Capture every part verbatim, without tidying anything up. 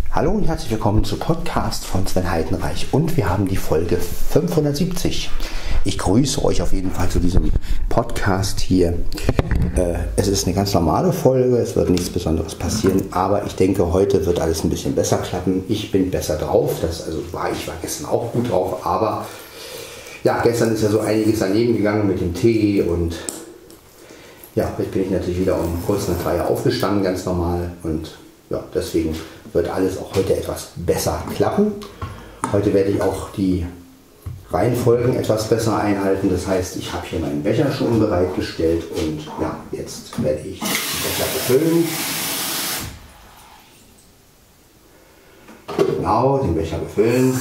Hallo und herzlich willkommen zu Podcast von Sven Heidenreich und wir haben die Folge fünfhundertsiebzig. Ich grüße euch auf jeden Fall zu diesem Podcast hier. Äh, es ist eine ganz normale Folge, es wird nichts Besonderes passieren, aber ich denke, heute wird alles ein bisschen besser klappen. Ich bin besser drauf, das also war ich war gestern auch gut drauf, aber ja, gestern ist ja so einiges daneben gegangen mit dem Tee und ja, jetzt bin ich natürlich wieder um kurz nach drei aufgestanden, ganz normal und ja, deswegen wird alles auch heute etwas besser klappen. Heute werde ich auch die Reihenfolgen etwas besser einhalten. Das heißt, ich habe hier meinen Becher schon bereitgestellt und ja, jetzt werde ich den Becher befüllen. Genau, den Becher befüllen.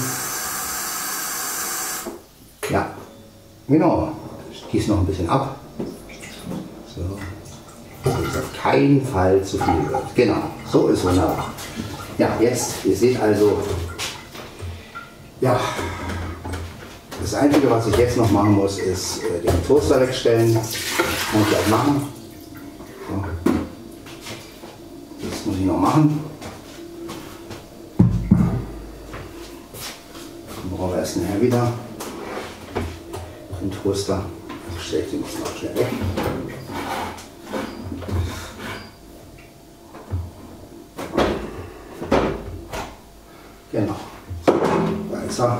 Ja, genau. Ich gieße noch ein bisschen ab. So. Dass es auf keinen Fall zu viel wird. Genau, so ist wunderbar. Ja, jetzt, ihr seht also, ja, das Einzige, was ich jetzt noch machen muss, ist äh, den Toaster wegstellen. Das kann ich gleich machen. So. Das muss ich noch machen. Dann brauchen wir erst nachher wieder den Toaster. Also stelle ich den jetzt noch schnell weg. Genau. Da ist er.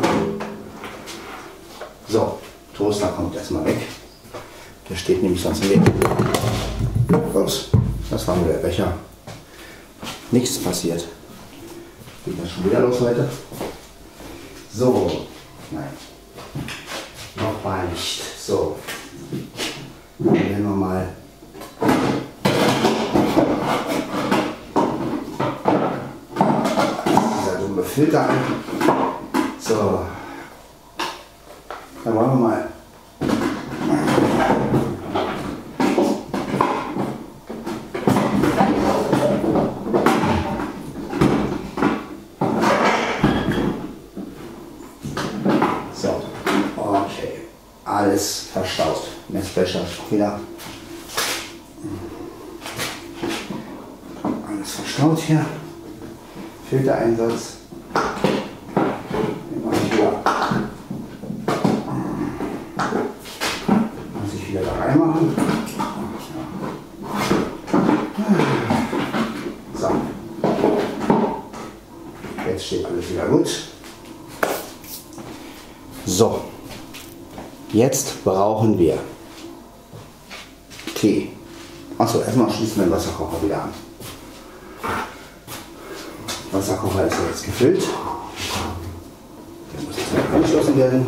So, Toaster kommt erstmal weg. Der steht nämlich sonst im Weg. Ups, das war nur der Becher. Nichts passiert. Geht das schon wieder los heute? So, nein. Noch mal nicht. So. Dann nehmen wir mal. Dieser dumme Filter an. So. Dann wollen wir mal so, okay, alles verstaut. Messbecher wieder. Alles verstaut hier. Filtereinsatz. Den mache ich wieder. Wieder da reinmachen. So. Jetzt steht alles wieder gut. So. Jetzt brauchen wir Tee. Achso, erstmal schließen wir den Wasserkocher wieder an. Der Wasserkocher ist jetzt gefüllt. Der muss jetzt wieder angeschlossen werden.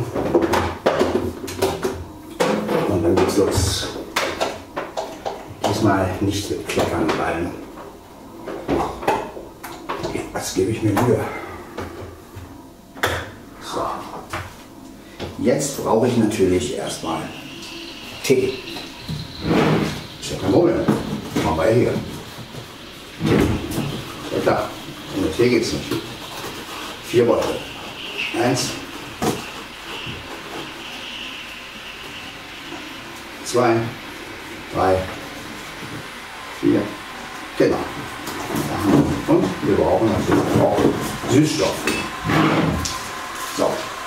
Und dann geht's los. Diesmal nicht mit Kleckern bleiben. Jetzt gebe ich mir Mühe. So. Jetzt brauche ich natürlich erstmal Tee. Ist ja kein Problem. Machen wir hier. Ja klar. Ohne Tee geht's nicht. Vier Beutel. Eins. Zwei, drei, vier, genau. Und wir brauchen natürlich auch Süßstoff. So.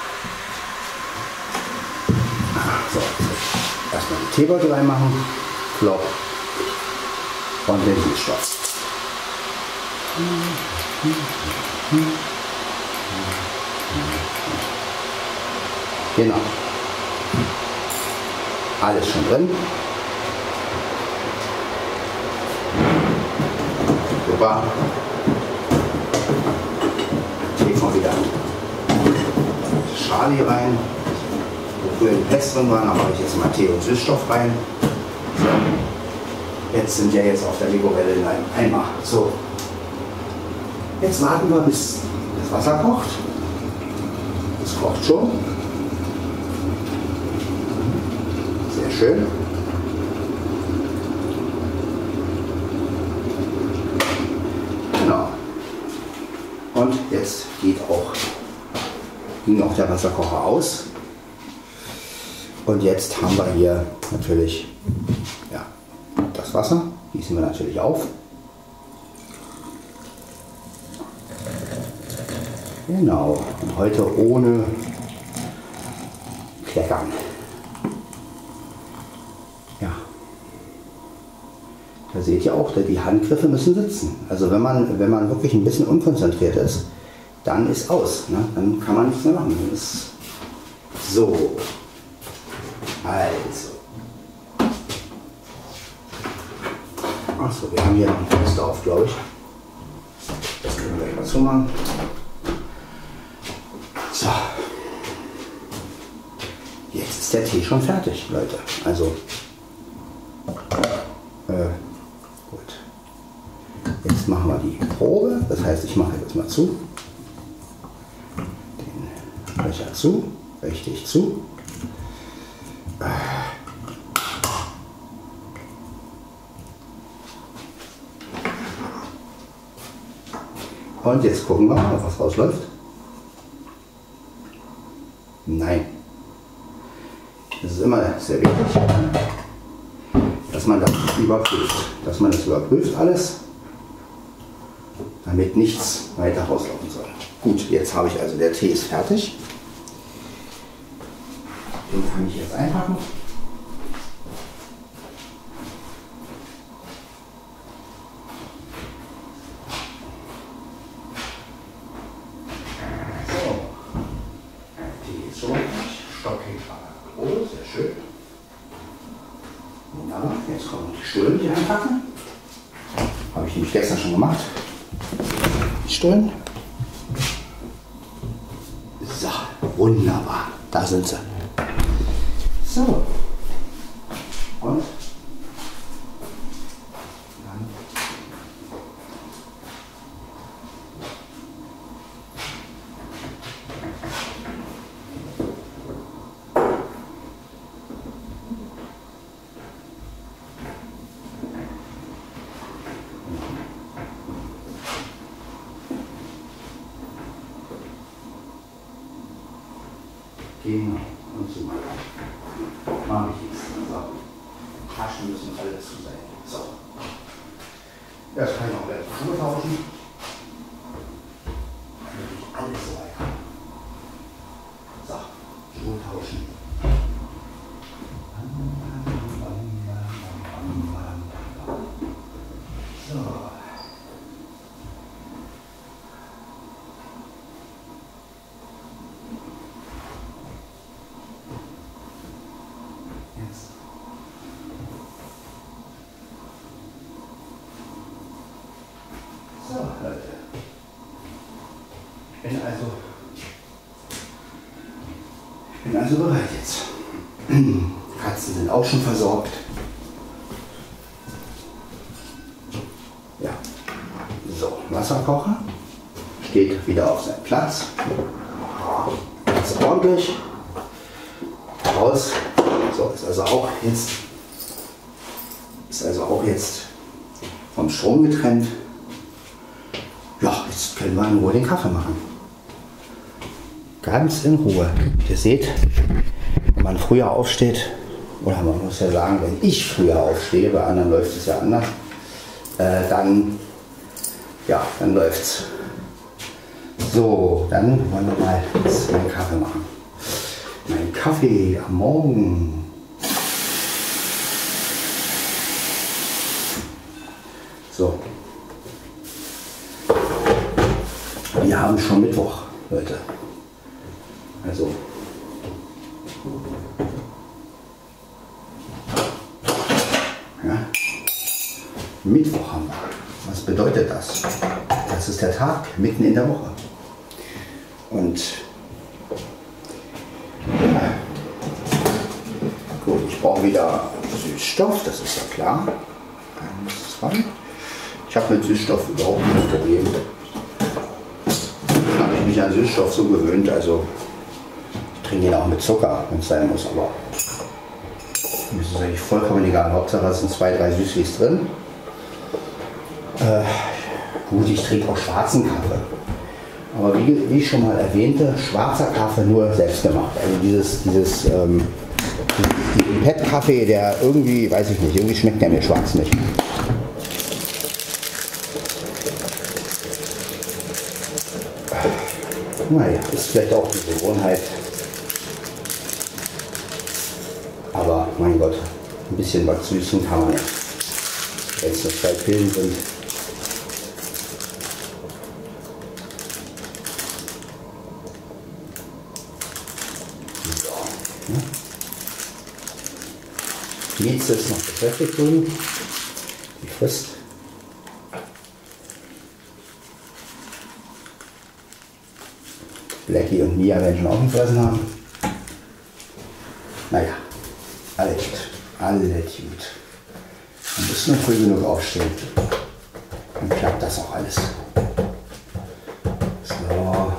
So. Erstmal die Teebeutel reinmachen, Flop und den Süßstoff. Genau. Alles schon drin. Super. Legen wir wieder die Schale hier rein. Wo früher die Pest drin waren, da mache ich jetzt mal Tee und Süßstoff rein. So. Jetzt sind ja jetzt auf der Mikrowelle in einem Eimer. So. Jetzt warten wir, bis das Wasser kocht. Es kocht schon. Sehr schön. Genau. Und jetzt geht auch, ging auch der Wasserkocher aus. Und jetzt haben wir hier natürlich ja, das Wasser. Gießen wir natürlich auf. Genau, und heute ohne Kleckern. Ja. Da seht ihr auch, die Handgriffe müssen sitzen. Also wenn man, wenn man wirklich ein bisschen unkonzentriert ist, dann ist aus. Ne? Dann kann man nichts mehr machen. Dann ist so. Also. Achso, wir haben hier noch ein Fenster auf, glaube ich. Das können wir gleich mal zumachen. So. Jetzt ist der Tee schon fertig, Leute. Also. Äh, gut. Jetzt machen wir die Probe. Das heißt, ich mache jetzt mal zu. Den Becher zu. Richtig zu. Und jetzt gucken wir mal, was rausläuft. Nein. Das ist immer sehr wichtig, dass man das überprüft. Dass man das überprüft alles, damit nichts weiter rauslaufen soll. Gut, jetzt habe ich also, der Tee ist fertig. Den kann ich jetzt einpacken. Jetzt kommen die Stullen, die einpacken. Habe ich nämlich gestern schon gemacht. Die Stullen. So, wunderbar. Da sind sie. So. Und dann genau, und so mal. Mache ich jetzt. So. Taschen müssen alle zu sein. So. Das kann ich auch gleich Schuhe tauschen. Damit ich alles so weit habe. So, Schuhe tauschen. So. So, Leute. Ich bin also, ich bin also bereit jetzt. Katzen sind auch schon versorgt. Ja. So, Wasserkocher steht wieder auf seinem Platz. Ganz ordentlich. Raus. So, ist also auch jetzt, ist also auch jetzt vom Strom getrennt. Ja, jetzt können wir in Ruhe den Kaffee machen. Ganz in Ruhe. Ihr seht, wenn man früher aufsteht, oder man muss ja sagen, wenn ich früher aufstehe, bei anderen läuft es ja anders, äh, dann, ja, dann läuft's. So, dann wollen wir mal jetzt meinen Kaffee machen. Mein Kaffee am Morgen. So. Wir haben schon Mittwoch, Leute. Also. Ja. Mittwoch haben wir. Was bedeutet das? Das ist der Tag mitten in der Woche. Und ja. Gut, ich brauche wieder Süßstoff, das ist ja klar. Eins, zwei. Ich habe mit Süßstoff überhaupt kein Problem. Habe ich mich an Süßstoff so gewöhnt, also ich trinke ihn auch mit Zucker, wenn es sein muss, aber mir ist es eigentlich vollkommen egal. Hauptsache es sind zwei, drei Süßlis drin. Äh, gut, ich trinke auch schwarzen Kaffee. Aber wie, wie ich schon mal erwähnte, schwarzer Kaffee nur selbst gemacht. Also dieses, dieses ähm, Pet-Kaffee, der irgendwie, weiß ich nicht, irgendwie schmeckt der mir schwarz nicht. Naja, ist vielleicht auch eine Gewohnheit. Aber mein Gott, ein bisschen was süßen kann man ja. Wenn es nur zwei Pillen sind. So, ne? Die Mieze ist noch beschäftigt drüben. Die frisst. Blackie und Mia werden schon aufgefressen haben. Naja, alles gut. Alles gut. Man muss nur früh genug aufstehen. Dann klappt das auch alles. So.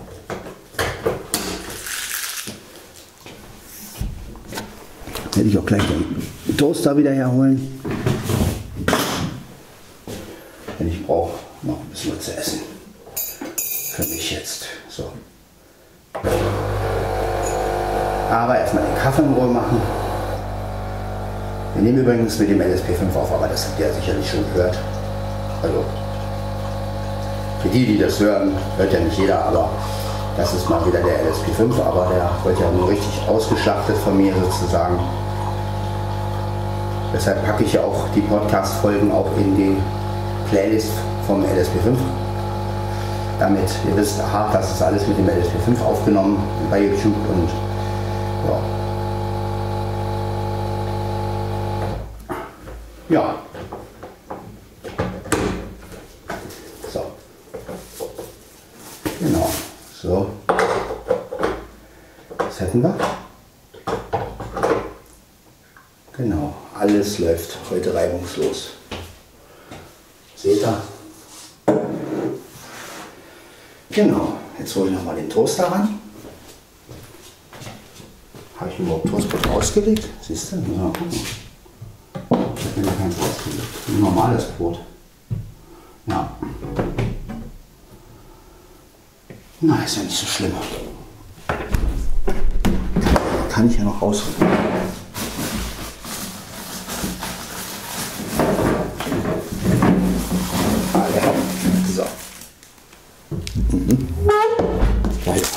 Hätte ich auch gleich den Toaster wieder herholen. Denn ich brauche noch ein bisschen was zu essen. Für mich jetzt. So. Aber erstmal den Kaffee in Ruhe machen. Wir nehmen übrigens mit dem L S P fünf auf, aber das habt ihr sicherlich schon gehört. Also, für die, die das hören, hört ja nicht jeder, aber das ist mal wieder der L S P fünf, aber der wird ja nur richtig ausgeschlachtet von mir sozusagen. Deshalb packe ich ja auch die Podcast-Folgen auch in die Playlist vom L S P fünf. Damit ihr wisst, aha, das ist alles mit dem L S P fünf aufgenommen bei YouTube und ja. Ja. So. Genau. So. Das hätten wir. Genau. Alles läuft heute reibungslos. Seht ihr? Genau. Jetzt hole ich nochmal den Toaster ran. Habe ich überhaupt Toastbrot ausgelegt? Siehst du? Mal gucken. Ich habe keins ausgelegt. Ein normales Brot. Ja. Na, ist ja nicht so schlimm. Kann ich ja noch rausholen. Ah, ja. So. Mhm. Ja, ja.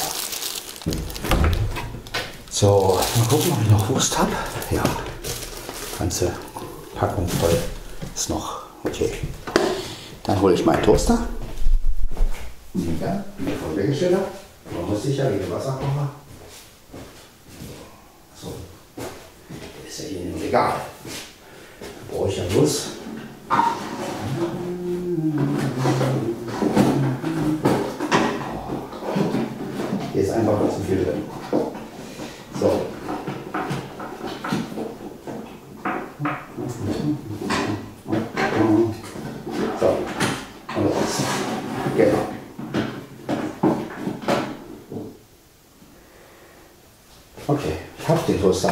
So, mal gucken, ob ich noch Wurst habe. Ja, ganze Packung voll ist noch okay. Dann hole ich meinen Toaster. Ja, voll weggestellt. Man muss sicher wie der Wasserkocher. So, der ist ja hier im Regal. Da brauche ich ja bloß. Hier ist einfach zu viel drin. So. So. Und raus. Genau. Okay, ich habe den Toaster.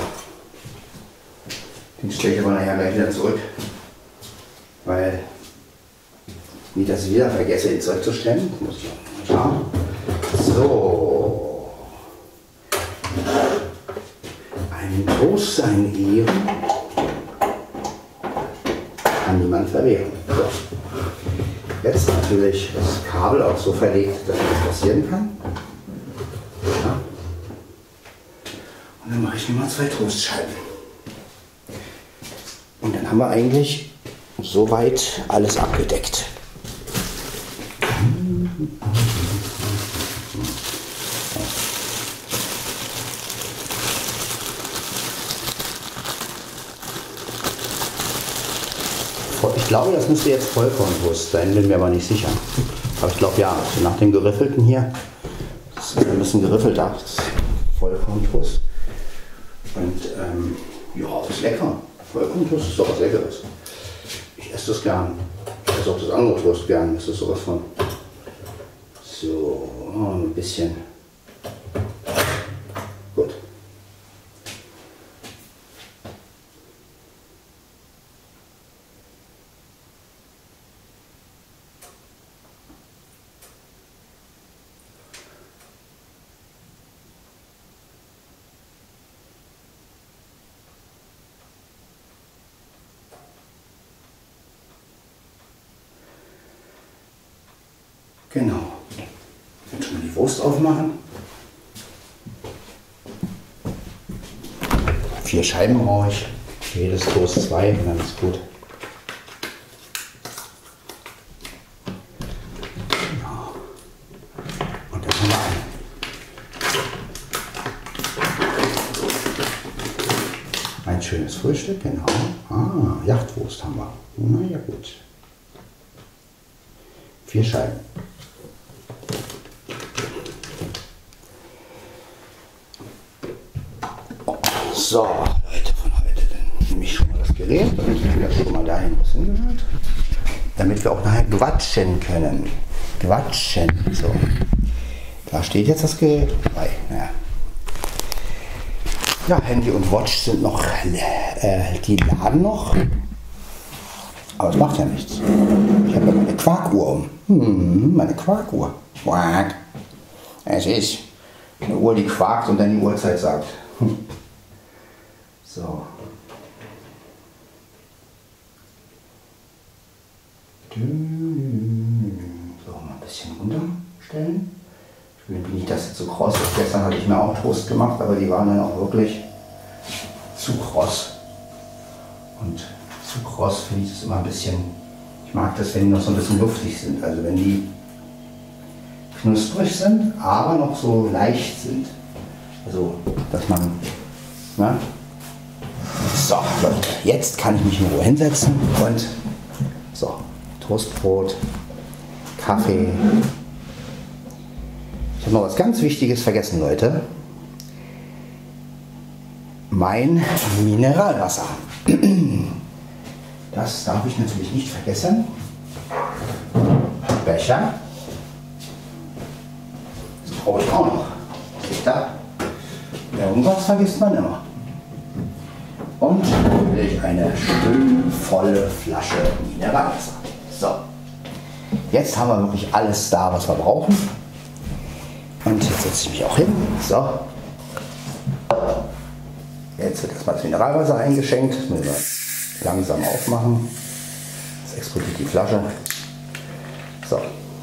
Den stelle ich aber nachher gleich wieder zurück. Weil, nicht, dass ich wieder vergesse, ihn zurückzustellen. Muss ich auch mal schauen. So. Ein Toaster in Ehren kann niemand verwehren. So. Jetzt natürlich das Kabel auch so verlegt, dass das passieren kann. Ja. Und dann mache ich nochmal zwei Toastscheiben. Und dann haben wir eigentlich soweit alles abgedeckt. Ich glaube, das müsste jetzt Vollkornwurst sein, bin mir aber nicht sicher. Aber ich glaube ja, also nach dem Geriffelten hier, das ist ein bisschen geriffelter, das ist Vollkornwurst. Und ähm, ja, ist lecker. Vollkornwurst ist doch was Leckeres. Ich esse das gern. Ich esse auch das andere Wurst gern. Das ist sowas von. So, ein bisschen. Gut. Genau. Jetzt schon mal die die Wurst aufmachen. Vier Scheiben brauche ich. Für jedes Toast zwei, dann ist gut. Ja. Und dann haben wir ein, ein schönes Frühstück, genau. Ah, Jachtwurst haben wir. Na ja, gut. Vier Scheiben. So, Leute von heute, dann nehme ich schon mal das Gerät und lege das schon mal dahin, wo es hingehört, damit wir auch nachher quatschen können. Quatschen. So. Da steht jetzt das Gerät. Bei, ja. ja, Handy und Watch sind noch, äh, die laden noch. Aber es macht ja nichts. Ich habe ja meine Quarkuhr um. Hm, meine Quarkuhr. Quack. Es ist eine Uhr, die quakt und dann die Uhrzeit sagt. Hm. So. So, mal ein bisschen runterstellen. Ich will nicht, dass es zu kross ist. Gestern hatte ich mir auch Toast gemacht, aber die waren dann auch wirklich zu kross. Und zu kross finde ich das immer ein bisschen, ich mag das, wenn die noch so ein bisschen luftig sind. Also wenn die knusprig sind, aber noch so leicht sind. Also, dass man, ne? So, Leute, jetzt kann ich mich in Ruhe hinsetzen und so, Toastbrot, Kaffee. Ich habe noch was ganz Wichtiges vergessen, Leute. Mein Mineralwasser. Das darf ich natürlich nicht vergessen. Becher. Das brauche ich auch noch. Seht ihr? Irgendwas vergisst man immer. Und natürlich eine schön volle Flasche Mineralwasser. So. Jetzt haben wir wirklich alles da, was wir brauchen. Und jetzt setze ich mich auch hin. So. Jetzt wird erstmal das Mineralwasser eingeschenkt. Das müssen wir langsam aufmachen. Jetzt explodiert die Flasche. So.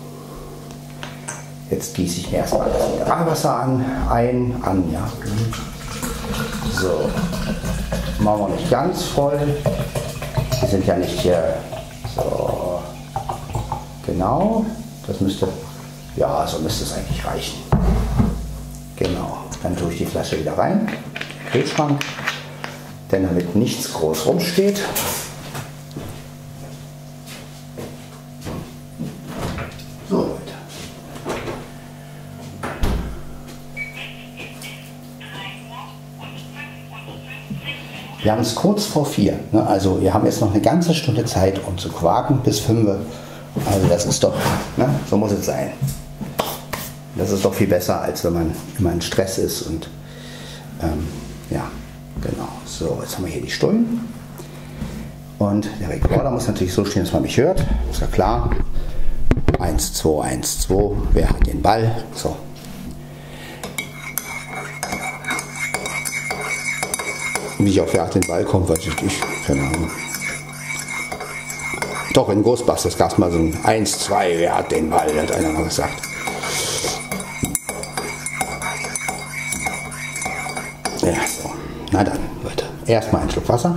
Jetzt gieße ich mir erstmal das Mineralwasser an, ein, an, ja. So. Machen wir nicht ganz voll. Wir sind ja nicht hier. So. Genau. Das müsste, ja, so müsste es eigentlich reichen. Genau. Dann tue ich die Flasche wieder rein. Kühlschrank. Denn damit nichts groß rumsteht. So, Leute. Wir haben es kurz vor vier. Ne? Also wir haben jetzt noch eine ganze Stunde Zeit, um zu quaken bis fünf. Also das ist doch, ne? So muss es sein. Das ist doch viel besser, als wenn man immer in Stress ist. Und ähm, ja, genau. So, jetzt haben wir hier die Stullen. Und der Rekorder muss natürlich so stehen, dass man mich hört. Ist ja klar. eins, zwei, eins, zwei. Wer hat den Ball? So. Wie ich auf Wer hat den Ball kommt, weiß ich nicht. Keine Ahnung. Doch, in Ghostbusters gab es mal so ein eins, zwei, wer hat den Ball, hat einer mal gesagt. Ja, so. Na dann, Leute. Erstmal einen Schluck Wasser.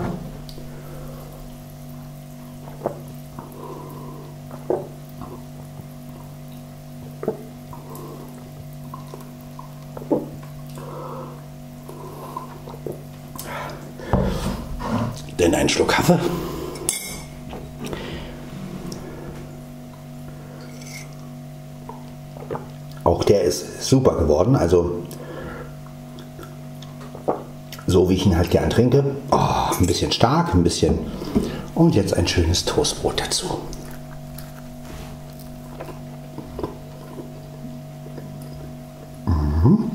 Dann einen Schluck Kaffee. Auch der ist super geworden, also so wie ich ihn halt gern trinke. Oh, ein bisschen stark, ein bisschen. Und jetzt ein schönes Toastbrot dazu. Mhm.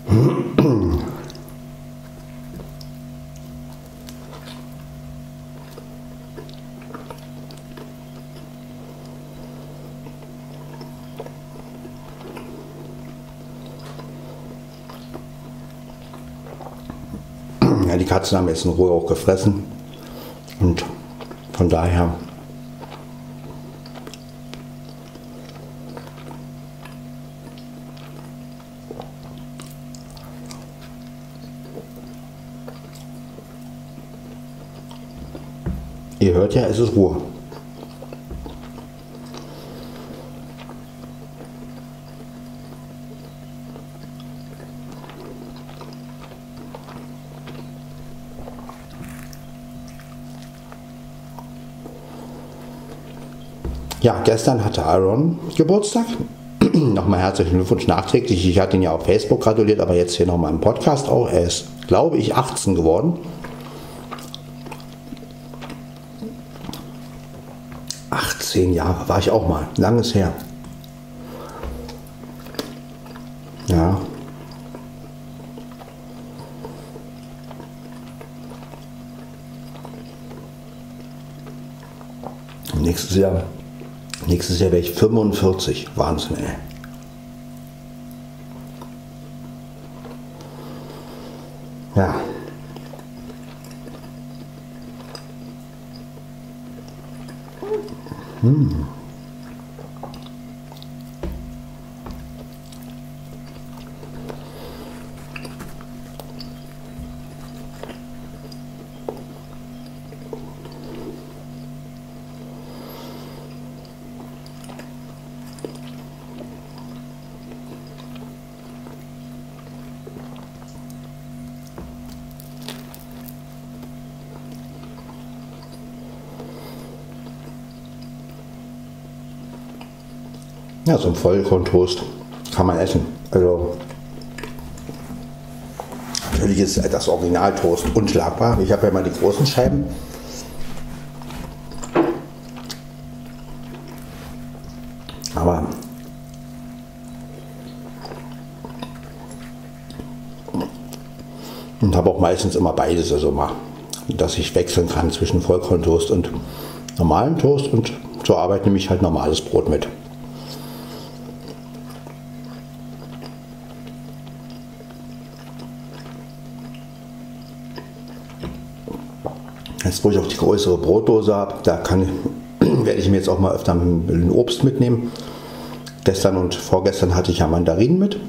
Ja, die Katzen haben jetzt in Ruhe auch gefressen und von daher ihr hört ja, es ist Ruhe. Ja, gestern hatte Aaron Geburtstag. Nochmal herzlichen Glückwunsch nachträglich. Ich hatte ihn ja auf Facebook gratuliert, aber jetzt hier nochmal im Podcast auch. Er ist, glaube ich, achtzehn geworden. achtzehn Jahre war ich auch mal. Langes her. Ja. Nächstes Jahr. Nächstes Jahr werde ich fünfundvierzig. Wahnsinn, ey. Ja. Hm. Ja, so ein Vollkorntoast kann man essen. Also natürlich ist das Originaltoast unschlagbar. Ich habe ja mal die großen Scheiben. Aber und habe auch meistens immer beides, also mal, dass ich wechseln kann zwischen Vollkorntoast und normalem Toast, und zur Arbeit nehme ich halt normales Brot mit. Jetzt, wo ich auch die größere Brotdose habe, da kann, werde ich mir jetzt auch mal öfter ein Obst mitnehmen. Gestern und vorgestern hatte ich ja Mandarinen mit.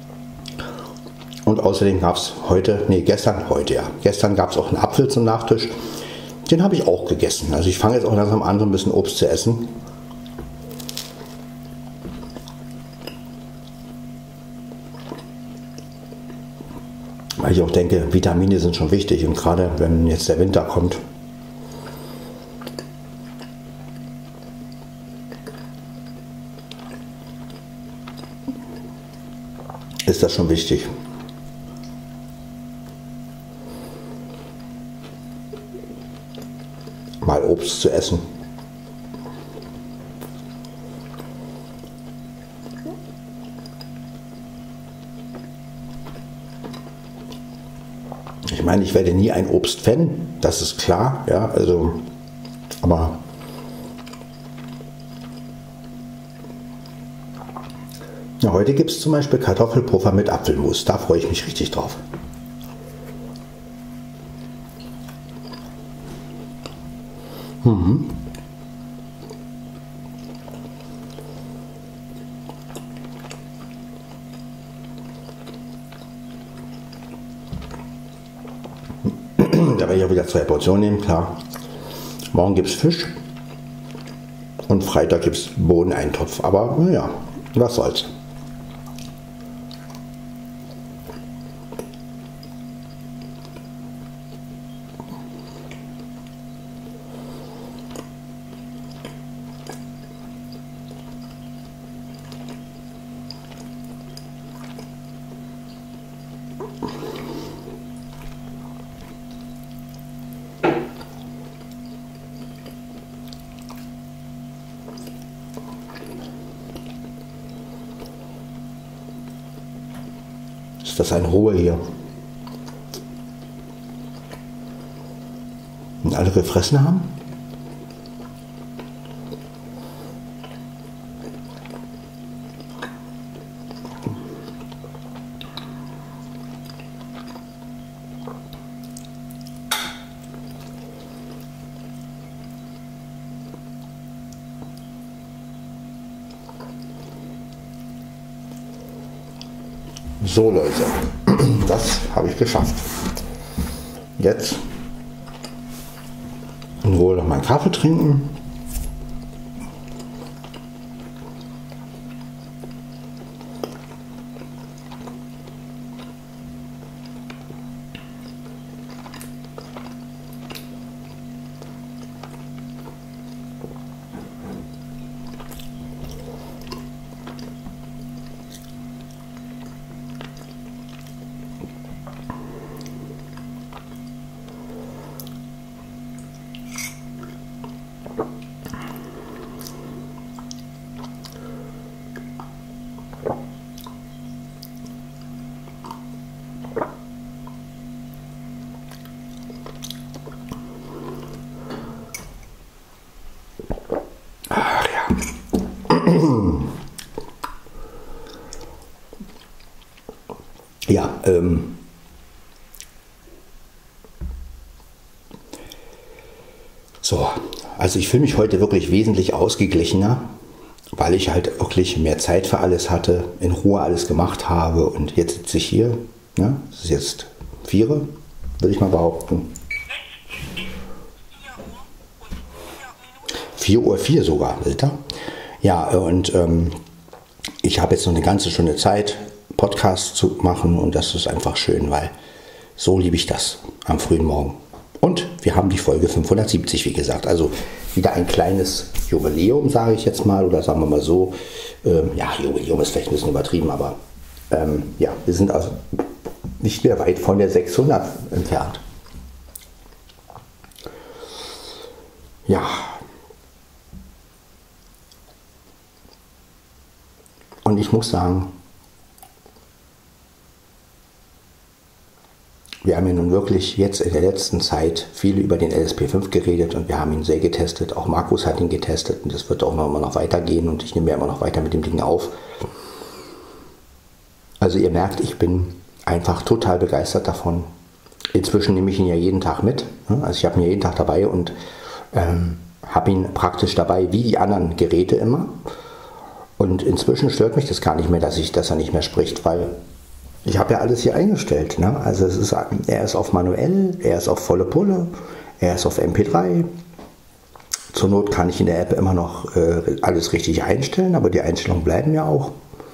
Und außerdem gab es heute, nee, gestern, heute ja, gestern gab es auch einen Apfel zum Nachtisch. Den habe ich auch gegessen. Also ich fange jetzt auch langsam an, so ein bisschen Obst zu essen. Weil ich auch denke, Vitamine sind schon wichtig, und gerade wenn jetzt der Winter kommt, ist das schon wichtig. Mal Obst zu essen. Ich meine, ich werde nie ein Obst-Fan, das ist klar, ja, also, aber ja, heute gibt es zum Beispiel Kartoffelpuffer mit Apfelmus, da freue ich mich richtig drauf. Mhm. Da werde ich auch wieder zwei Portionen nehmen, klar. Morgen gibt es Fisch und Freitag gibt es Bohneneintopf. Aber naja, was soll's. das eine Ruhe hier. Und alle gefressen haben? So Leute, das habe ich geschafft. Jetzt in Ruhe noch meinen Kaffee trinken. Ja, ähm, so, also ich fühle mich heute wirklich wesentlich ausgeglichener, weil ich halt wirklich mehr Zeit für alles hatte, in Ruhe alles gemacht habe und jetzt sitze ich hier, ne? Es ist jetzt vier, würde ich mal behaupten. vier Uhr vier sogar, Alter. Ja, und ähm, ich habe jetzt noch eine ganze Stunde Zeit, Podcast zu machen und das ist einfach schön, weil so liebe ich das am frühen Morgen. Und wir haben die Folge fünfhundertsiebzig, wie gesagt, also wieder ein kleines Jubiläum, sage ich jetzt mal, oder sagen wir mal so, ähm, ja, Jubiläum ist vielleicht ein bisschen übertrieben, aber ähm, ja, wir sind also nicht mehr weit von der sechshundert entfernt. Ja. Und ich muss sagen, wir haben ja nun wirklich jetzt in der letzten Zeit viel über den L S P fünf geredet und wir haben ihn sehr getestet. Auch Markus hat ihn getestet und das wird auch noch immer noch weitergehen und ich nehme ja immer noch weiter mit dem Ding auf. Also ihr merkt, ich bin einfach total begeistert davon. Inzwischen nehme ich ihn ja jeden Tag mit. Also ich habe ihn ja jeden Tag dabei und ähm, habe ihn praktisch dabei wie die anderen Geräte immer. Und inzwischen stört mich das gar nicht mehr, dass, ich, dass er nicht mehr spricht, weil ich habe ja alles hier eingestellt. Ne? Also es ist, er ist auf manuell, er ist auf volle Pulle, er ist auf M P drei. Zur Not kann ich in der App immer noch äh, alles richtig einstellen, aber die Einstellungen bleiben ja auch.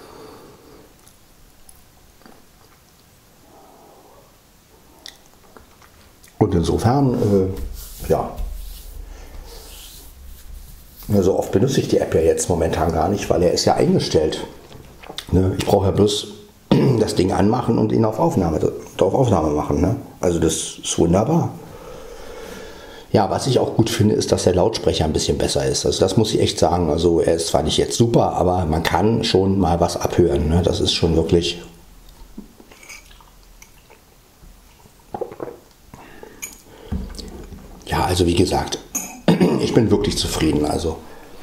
Und insofern, äh, ja, ja, so oft benutze ich die App ja jetzt momentan gar nicht, weil er ist ja eingestellt. Ne? Ich brauche ja bloß das Ding anmachen und ihn auf Aufnahme, auf Aufnahme machen. Ne? Also das ist wunderbar. Ja, was ich auch gut finde, ist, dass der Lautsprecher ein bisschen besser ist. Also das muss ich echt sagen. Also er ist zwar nicht jetzt super, aber man kann schon mal was abhören. Ne? Das ist schon wirklich... Ja, also wie gesagt, ich bin wirklich zufrieden. Also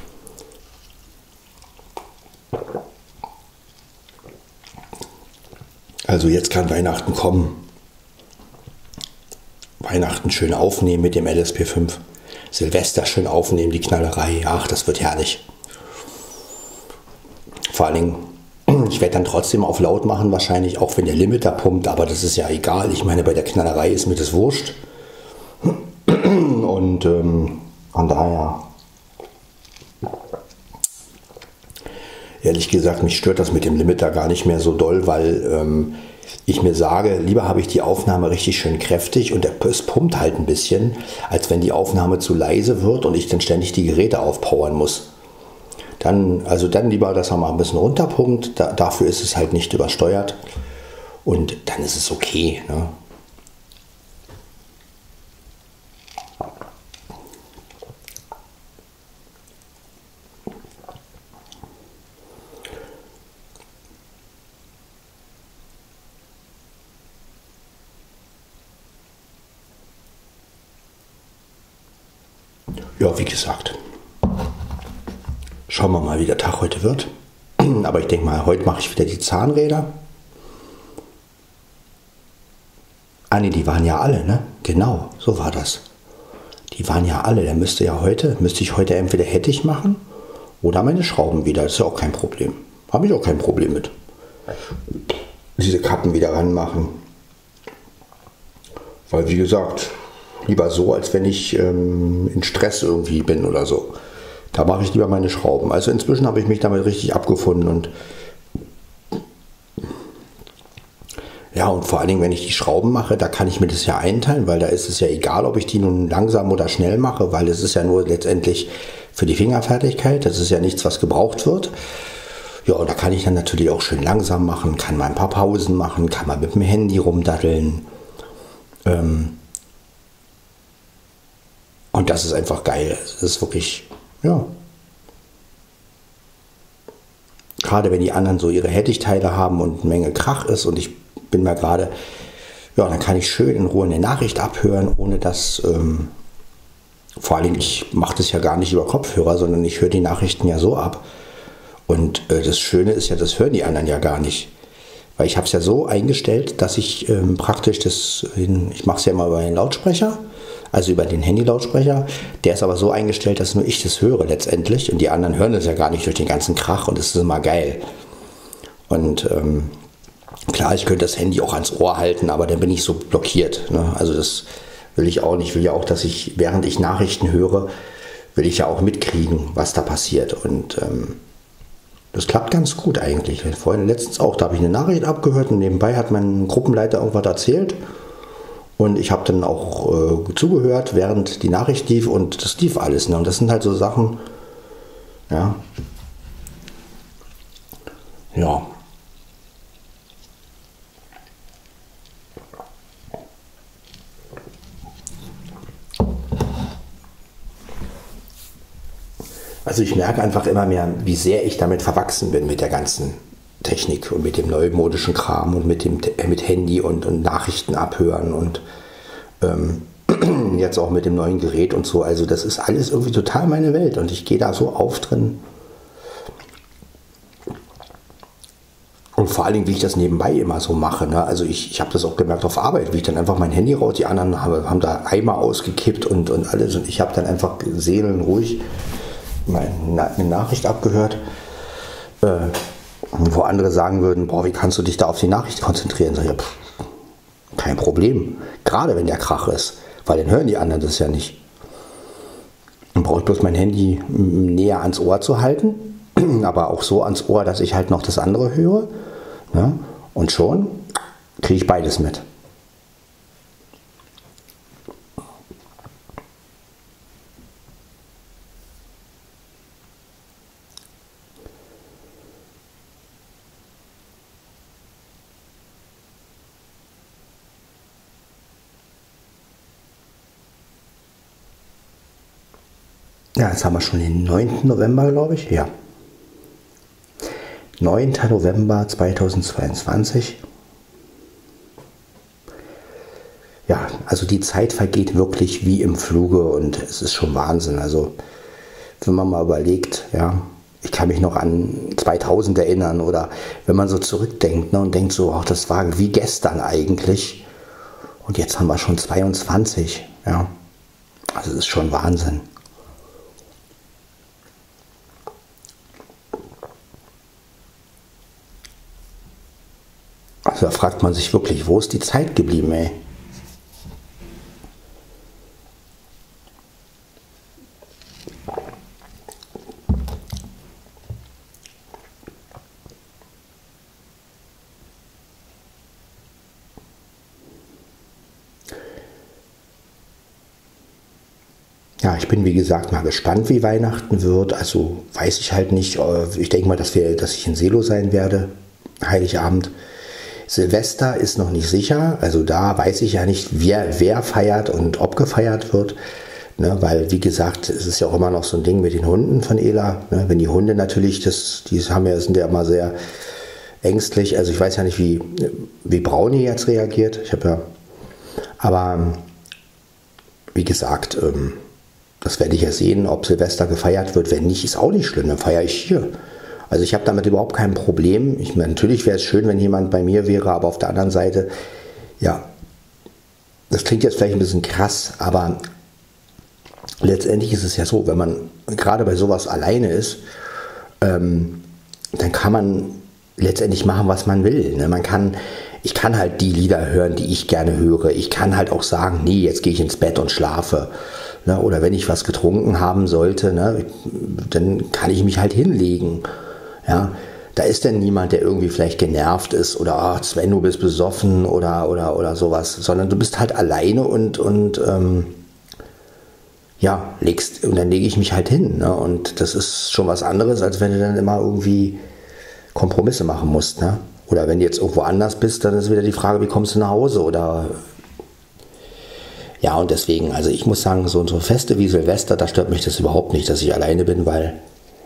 Also jetzt kann Weihnachten kommen. Weihnachten schön aufnehmen mit dem L S P fünf. Silvester schön aufnehmen, die Knallerei. Ach, das wird herrlich. Vor allen Dingen, ich werde dann trotzdem auf laut machen wahrscheinlich, auch wenn der Limiter pumpt, aber das ist ja egal. Ich meine, bei der Knallerei ist mir das wurscht. Und ähm, von daher, ehrlich gesagt, mich stört das mit dem Limiter gar nicht mehr so doll, weil ähm, ich mir sage, lieber habe ich die Aufnahme richtig schön kräftig und es pumpt halt ein bisschen, als wenn die Aufnahme zu leise wird und ich dann ständig die Geräte aufpowern muss. Dann, also dann lieber, dass er mal ein bisschen runterpumpt, da, dafür ist es halt nicht übersteuert und dann ist es okay. Ne? Ja, wie gesagt, schauen wir mal, wie der Tag heute wird. Aber ich denke mal, heute mache ich wieder die Zahnräder. Ah ne, die waren ja alle, ne? Genau, so war das. Die waren ja alle. Der müsste ja heute, müsste ich heute entweder Hettich machen oder meine Schrauben wieder. Das ist ja auch kein Problem. Habe ich auch kein Problem mit. Diese Kappen wieder ranmachen. Weil wie gesagt, lieber so, als wenn ich ähm, in Stress irgendwie bin oder so. Da mache ich lieber meine Schrauben. Also inzwischen habe ich mich damit richtig abgefunden und ja, und vor allen Dingen, wenn ich die Schrauben mache, da kann ich mir das ja einteilen, weil da ist es ja egal, ob ich die nun langsam oder schnell mache, weil es ist ja nur letztendlich für die Fingerfertigkeit. Das ist ja nichts, was gebraucht wird. Ja, und da kann ich dann natürlich auch schön langsam machen, kann mal ein paar Pausen machen, kann mal mit dem Handy rumdaddeln. Ähm und das ist einfach geil. Das ist wirklich, ja. Gerade wenn die anderen so ihre Hettich-Teile haben und eine Menge Krach ist und ich bin mal gerade, ja, dann kann ich schön in Ruhe eine Nachricht abhören, ohne dass, ähm, vor allem ich mache das ja gar nicht über Kopfhörer, sondern ich höre die Nachrichten ja so ab. Und äh, das Schöne ist ja, das hören die anderen ja gar nicht. Weil ich habe es ja so eingestellt, dass ich ähm, praktisch das, in, ich mache es ja immer über den Lautsprecher, also über den Handy-Lautsprecher. Der ist aber so eingestellt, dass nur ich das höre letztendlich. Und die anderen hören das ja gar nicht durch den ganzen Krach und das ist immer geil. Und ähm, klar, ich könnte das Handy auch ans Ohr halten, aber dann bin ich so blockiert. Ne? Also das will ich auch nicht. Ich will ja auch, dass ich, während ich Nachrichten höre, will ich ja auch mitkriegen, was da passiert. Und ähm, das klappt ganz gut eigentlich. Vorhin letztens auch, da habe ich eine Nachricht abgehört und nebenbei hat mein Gruppenleiter irgendwas erzählt. Und ich habe dann auch äh, zugehört, während die Nachricht lief und das lief alles. Ne? Und das sind halt so Sachen, ja. Ja. Also ich merke einfach immer mehr, wie sehr ich damit verwachsen bin mit der ganzen Technik und mit dem neumodischen Kram und mit dem mit Handy und, und Nachrichten abhören und ähm, jetzt auch mit dem neuen Gerät und so. Also das ist alles irgendwie total meine Welt und ich gehe da so auf drin. Und vor allen Dingen, wie ich das nebenbei immer so mache. Ne? Also ich, ich habe das auch gemerkt auf Arbeit, wie ich dann einfach mein Handy raus, die anderen haben, haben da Eimer ausgekippt und, und alles und ich habe dann einfach seelenruhig eine Nachricht abgehört, äh, wo andere sagen würden, boah, wie kannst du dich da auf die Nachricht konzentrieren? Sag ich, ja, pff, kein Problem, gerade wenn der Krach ist, weil dann hören die anderen das ja nicht. Dann brauche ich bloß mein Handy näher ans Ohr zu halten, aber auch so ans Ohr, dass ich halt noch das andere höre. Ne? Und schon kriege ich beides mit. Ja, jetzt haben wir schon den neunten November, glaube ich. Ja. neunten November zweitausendzweiundzwanzig. Ja, also die Zeit vergeht wirklich wie im Fluge und es ist schon Wahnsinn. Also wenn man mal überlegt, ja, ich kann mich noch an zweitausend erinnern oder wenn man so zurückdenkt, ne, und denkt so, ach, das war wie gestern eigentlich und jetzt haben wir schon zweiundzwanzig. Ja, also es ist schon Wahnsinn. Also da fragt man sich wirklich, wo ist die Zeit geblieben, ey? Ja, ich bin wie gesagt mal gespannt, wie Weihnachten wird. Also weiß ich halt nicht. Ich denke mal, dass, wir, dass ich in Selo sein werde, Heiligabend. Silvester ist noch nicht sicher, also da weiß ich ja nicht, wer, wer feiert und ob gefeiert wird, ne, weil wie gesagt, es ist ja auch immer noch so ein Ding mit den Hunden von Ela, ne, wenn die Hunde natürlich, das, die haben ja, sind ja immer sehr ängstlich, also ich weiß ja nicht, wie, wie Brownie jetzt reagiert, ich habe ja, aber wie gesagt, ähm, Das werde ich ja sehen, ob Silvester gefeiert wird. Wenn nicht, ist auch nicht schlimm, dann feiere ich hier. Also ich habe damit überhaupt kein Problem. Ich meine, natürlich wäre es schön, wenn jemand bei mir wäre, aber auf der anderen Seite, ja, das klingt jetzt vielleicht ein bisschen krass, aber letztendlich ist es ja so, wenn man gerade bei sowas alleine ist, ähm, dann kann man letztendlich machen, was man will. Ne? Man kann, ich kann halt die Lieder hören, die ich gerne höre. Ich kann halt auch sagen, nee, jetzt gehe ich ins Bett und schlafe. Ne? Oder wenn ich was getrunken haben sollte, ne, dann kann ich mich halt hinlegen. Ja? Da ist dann niemand, der irgendwie vielleicht genervt ist oder ach, Sven, du bist besoffen oder, oder, oder sowas, sondern du bist halt alleine und, und ähm, ja, legst, und dann lege ich mich halt hin. Ne? Und das ist schon was anderes, als wenn du dann immer irgendwie Kompromisse machen musst. Ne? Oder wenn du jetzt irgendwo anders bist, dann ist wieder die Frage, wie kommst du nach Hause? Oder ja, und deswegen, also ich muss sagen, so, so Feste wie Silvester, da stört mich das überhaupt nicht, dass ich alleine bin, weil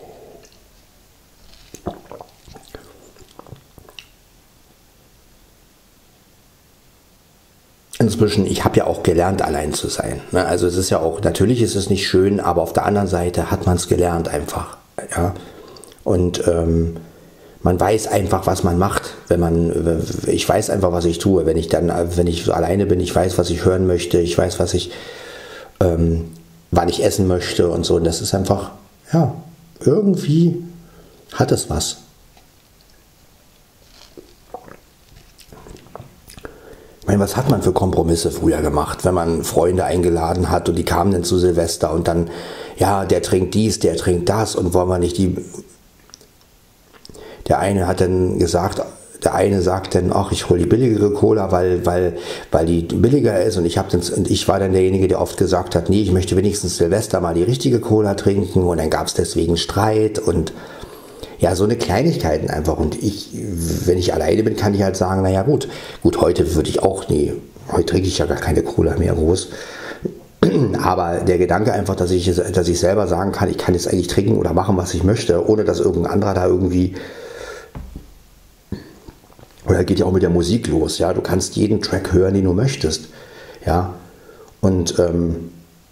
inzwischen, ich habe ja auch gelernt, allein zu sein. Ne? Also es ist ja auch, natürlich ist es nicht schön, aber auf der anderen Seite hat man es gelernt einfach. Ja? Und ähm, man weiß einfach, was man macht, wenn man, ich weiß einfach, was ich tue, wenn ich dann, wenn ich so alleine bin, ich weiß, was ich hören möchte, ich weiß, was ich, ähm, wann ich essen möchte und so. Und das ist einfach, ja, irgendwie hat es was. Ich meine, was hat man für Kompromisse früher gemacht, wenn man Freunde eingeladen hat und die kamen dann zu Silvester und dann, ja, der trinkt dies, der trinkt das und wollen wir nicht die... Der eine hat dann gesagt, der eine sagt dann, ach, ich hole die billigere Cola, weil, weil, weil die billiger ist und ich, hab dann, und ich war dann derjenige, der oft gesagt hat, nee, ich möchte wenigstens Silvester mal die richtige Cola trinken und dann gab es deswegen Streit und ja, so eine Kleinigkeiten einfach. Und ich, wenn ich alleine bin, kann ich halt sagen, naja gut, gut, heute würde ich auch, nee, heute trinke ich ja gar keine Cola mehr groß. Aber der Gedanke einfach, dass ich, dass ich selber sagen kann, ich kann jetzt eigentlich trinken oder machen, was ich möchte, ohne dass irgendein anderer da irgendwie... Oder geht ja auch mit der Musik los, ja. Du kannst jeden Track hören, den du möchtest, ja. Und ähm,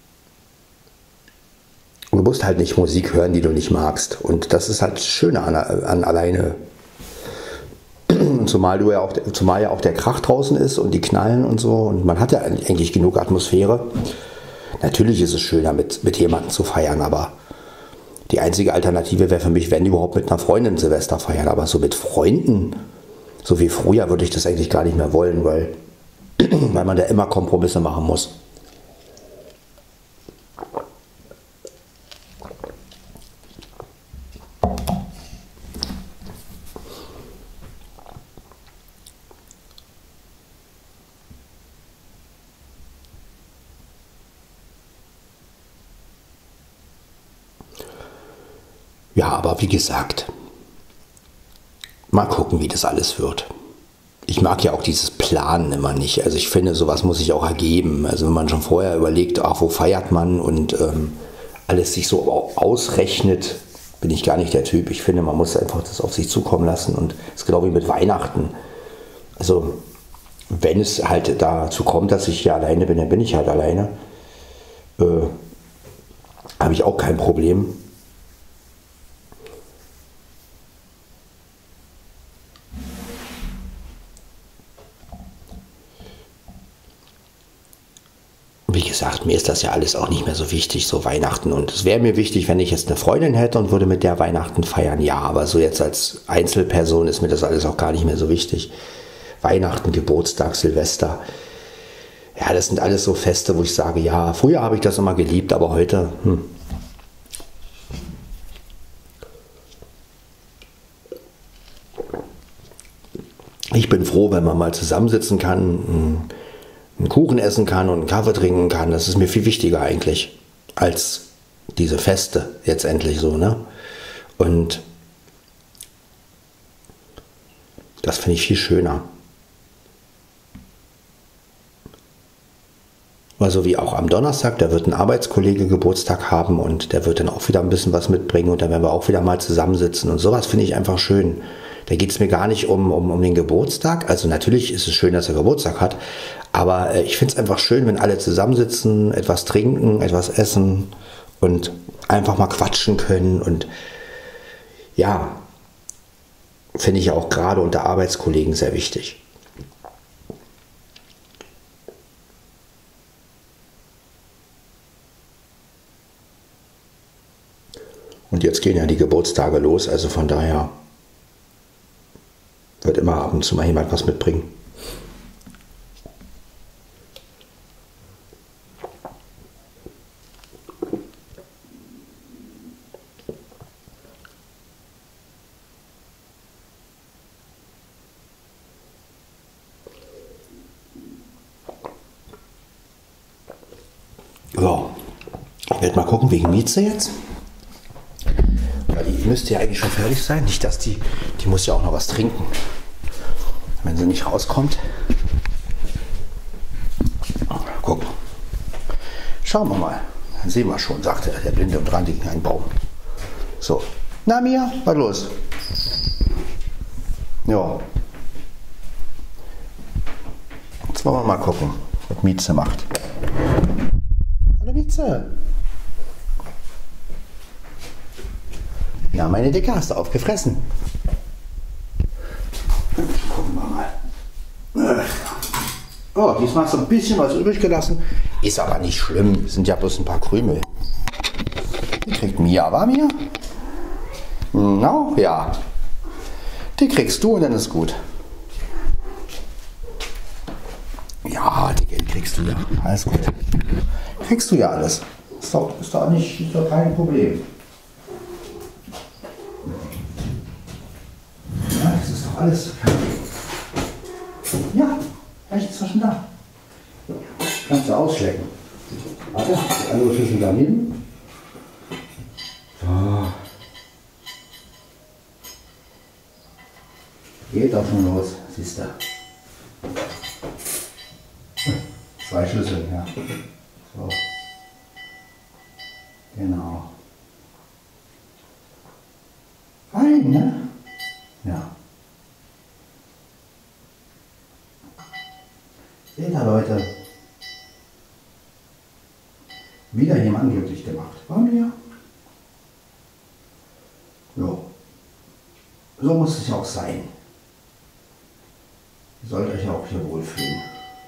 du musst halt nicht Musik hören, die du nicht magst. Und das ist halt das Schöne an, an alleine. Zumal du ja auch, zumal ja auch der Krach draußen ist und die Knallen und so. Und man hat ja eigentlich genug Atmosphäre. Natürlich ist es schöner, mit, mit jemandem zu feiern, aber die einzige Alternative wäre für mich, wenn überhaupt mit einer Freundin Silvester feiern. Aber so mit Freunden, so wie früher, würde ich das eigentlich gar nicht mehr wollen, weil, weil man da immer Kompromisse machen muss. Ja, aber wie gesagt, mal gucken, wie das alles wird. Ich mag ja auch dieses Planen immer nicht. Also ich finde, sowas muss sich auch ergeben. Also wenn man schon vorher überlegt, ach, wo feiert man und ähm, alles sich so ausrechnet, bin ich gar nicht der Typ. Ich finde, man muss einfach das auf sich zukommen lassen. Und es ist genau wie mit Weihnachten. Also wenn es halt dazu kommt, dass ich hier alleine bin, dann bin ich halt alleine. Äh, habe ich auch kein Problem. Wie gesagt, mir ist das ja alles auch nicht mehr so wichtig, so Weihnachten. Und es wäre mir wichtig, wenn ich jetzt eine Freundin hätte und würde mit der Weihnachten feiern. Ja, aber so jetzt als Einzelperson ist mir das alles auch gar nicht mehr so wichtig. Weihnachten, Geburtstag, Silvester. Ja, das sind alles so Feste, wo ich sage, ja, früher habe ich das immer geliebt, aber heute, hm. Ich bin froh, wenn man mal zusammensitzen kann, einen Kuchen essen kann und einen Kaffee trinken kann. Das ist mir viel wichtiger eigentlich als diese Feste jetzt endlich so, ne? Und das finde ich viel schöner. Also wie auch am Donnerstag, da wird ein Arbeitskollege Geburtstag haben und der wird dann auch wieder ein bisschen was mitbringen und dann werden wir auch wieder mal zusammensitzen und sowas finde ich einfach schön. Da geht es mir gar nicht um, um, um den Geburtstag. Also natürlich ist es schön, dass er Geburtstag hat. Aber äh, ich finde es einfach schön, wenn alle zusammensitzen, etwas trinken, etwas essen und einfach mal quatschen können. Und ja, finde ich auch gerade unter Arbeitskollegen sehr wichtig. Und jetzt gehen ja die Geburtstage los, also von daher wird immer ab und zu mal jemand was mitbringen. So, ich werde mal gucken wegen Mieze jetzt. Die müsste ja eigentlich schon fertig sein. Nicht, dass die, die muss ja auch noch was trinken. Wenn sie nicht rauskommt. Gucken. Schauen wir mal. Dann sehen wir schon, sagte der Blinde und ran gegen einen Baum. So. Na Mia, was los? Ja. Jetzt wollen wir mal gucken, was Mieze macht. Hallo Mieze. Ja, meine Dicke, hast du aufgefressen? Gucken wir mal. Oh, diesmal hast du ein bisschen was übrig gelassen. Ist aber nicht schlimm, sind ja bloß ein paar Krümel. Die kriegt Mia, war Mia? No, ja. Die kriegst du und dann ist gut. Ja, die kriegst du ja. Alles gut. Kriegst du ja alles. Ist doch, ist doch, nicht, ist doch kein Problem. Alles. Ja, rechts ist schon da. Kannst du ausschlecken. Warte, die andere Schüssel daneben. So. Geht doch schon los, siehst du. Zwei Schlüssel, ja. So. Genau. Fein, ne? Ja. Seht ihr, Leute, wieder jemand glücklich gemacht. War mir? So. So muss es ja auch sein. Ihr sollt euch ja auch hier wohlfühlen.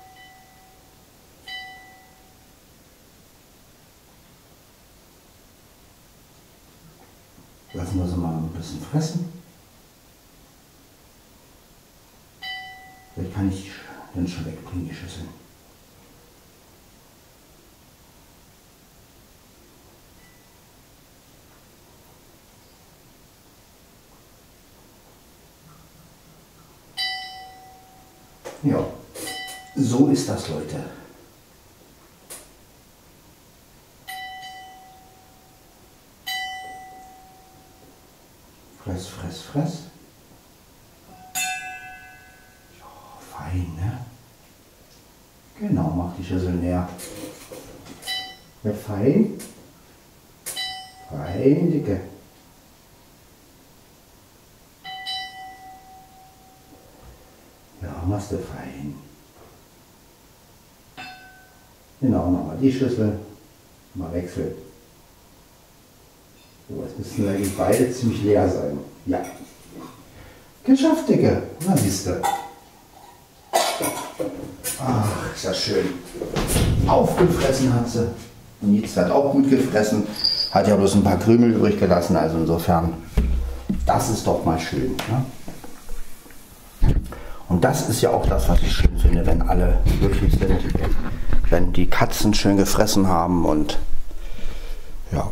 Lassen wir sie mal ein bisschen fressen. Vielleicht kann ich dann schon wegbringen, die Schüssel. Ja, so ist das, Leute. Fress, fress, fress. Fein, ne? Genau, mach die Schüssel näher. Ja, fein. Fein, Dicke. Ja, machst du fein. Genau, nochmal die Schüssel. Mal wechseln. So, jetzt müssen eigentlich beide ziemlich leer sein. Ja. Geschafft, Dicke. Na, siehst du. Ach, ist das schön. Aufgefressen hat sie. Mieze hat auch gut gefressen. Hat ja bloß ein paar Krümel übrig gelassen. Also insofern, das ist doch mal schön. Ne? Und das ist ja auch das, was ich schön finde, wenn alle glücklich sind. Wenn die Katzen schön gefressen haben und ja.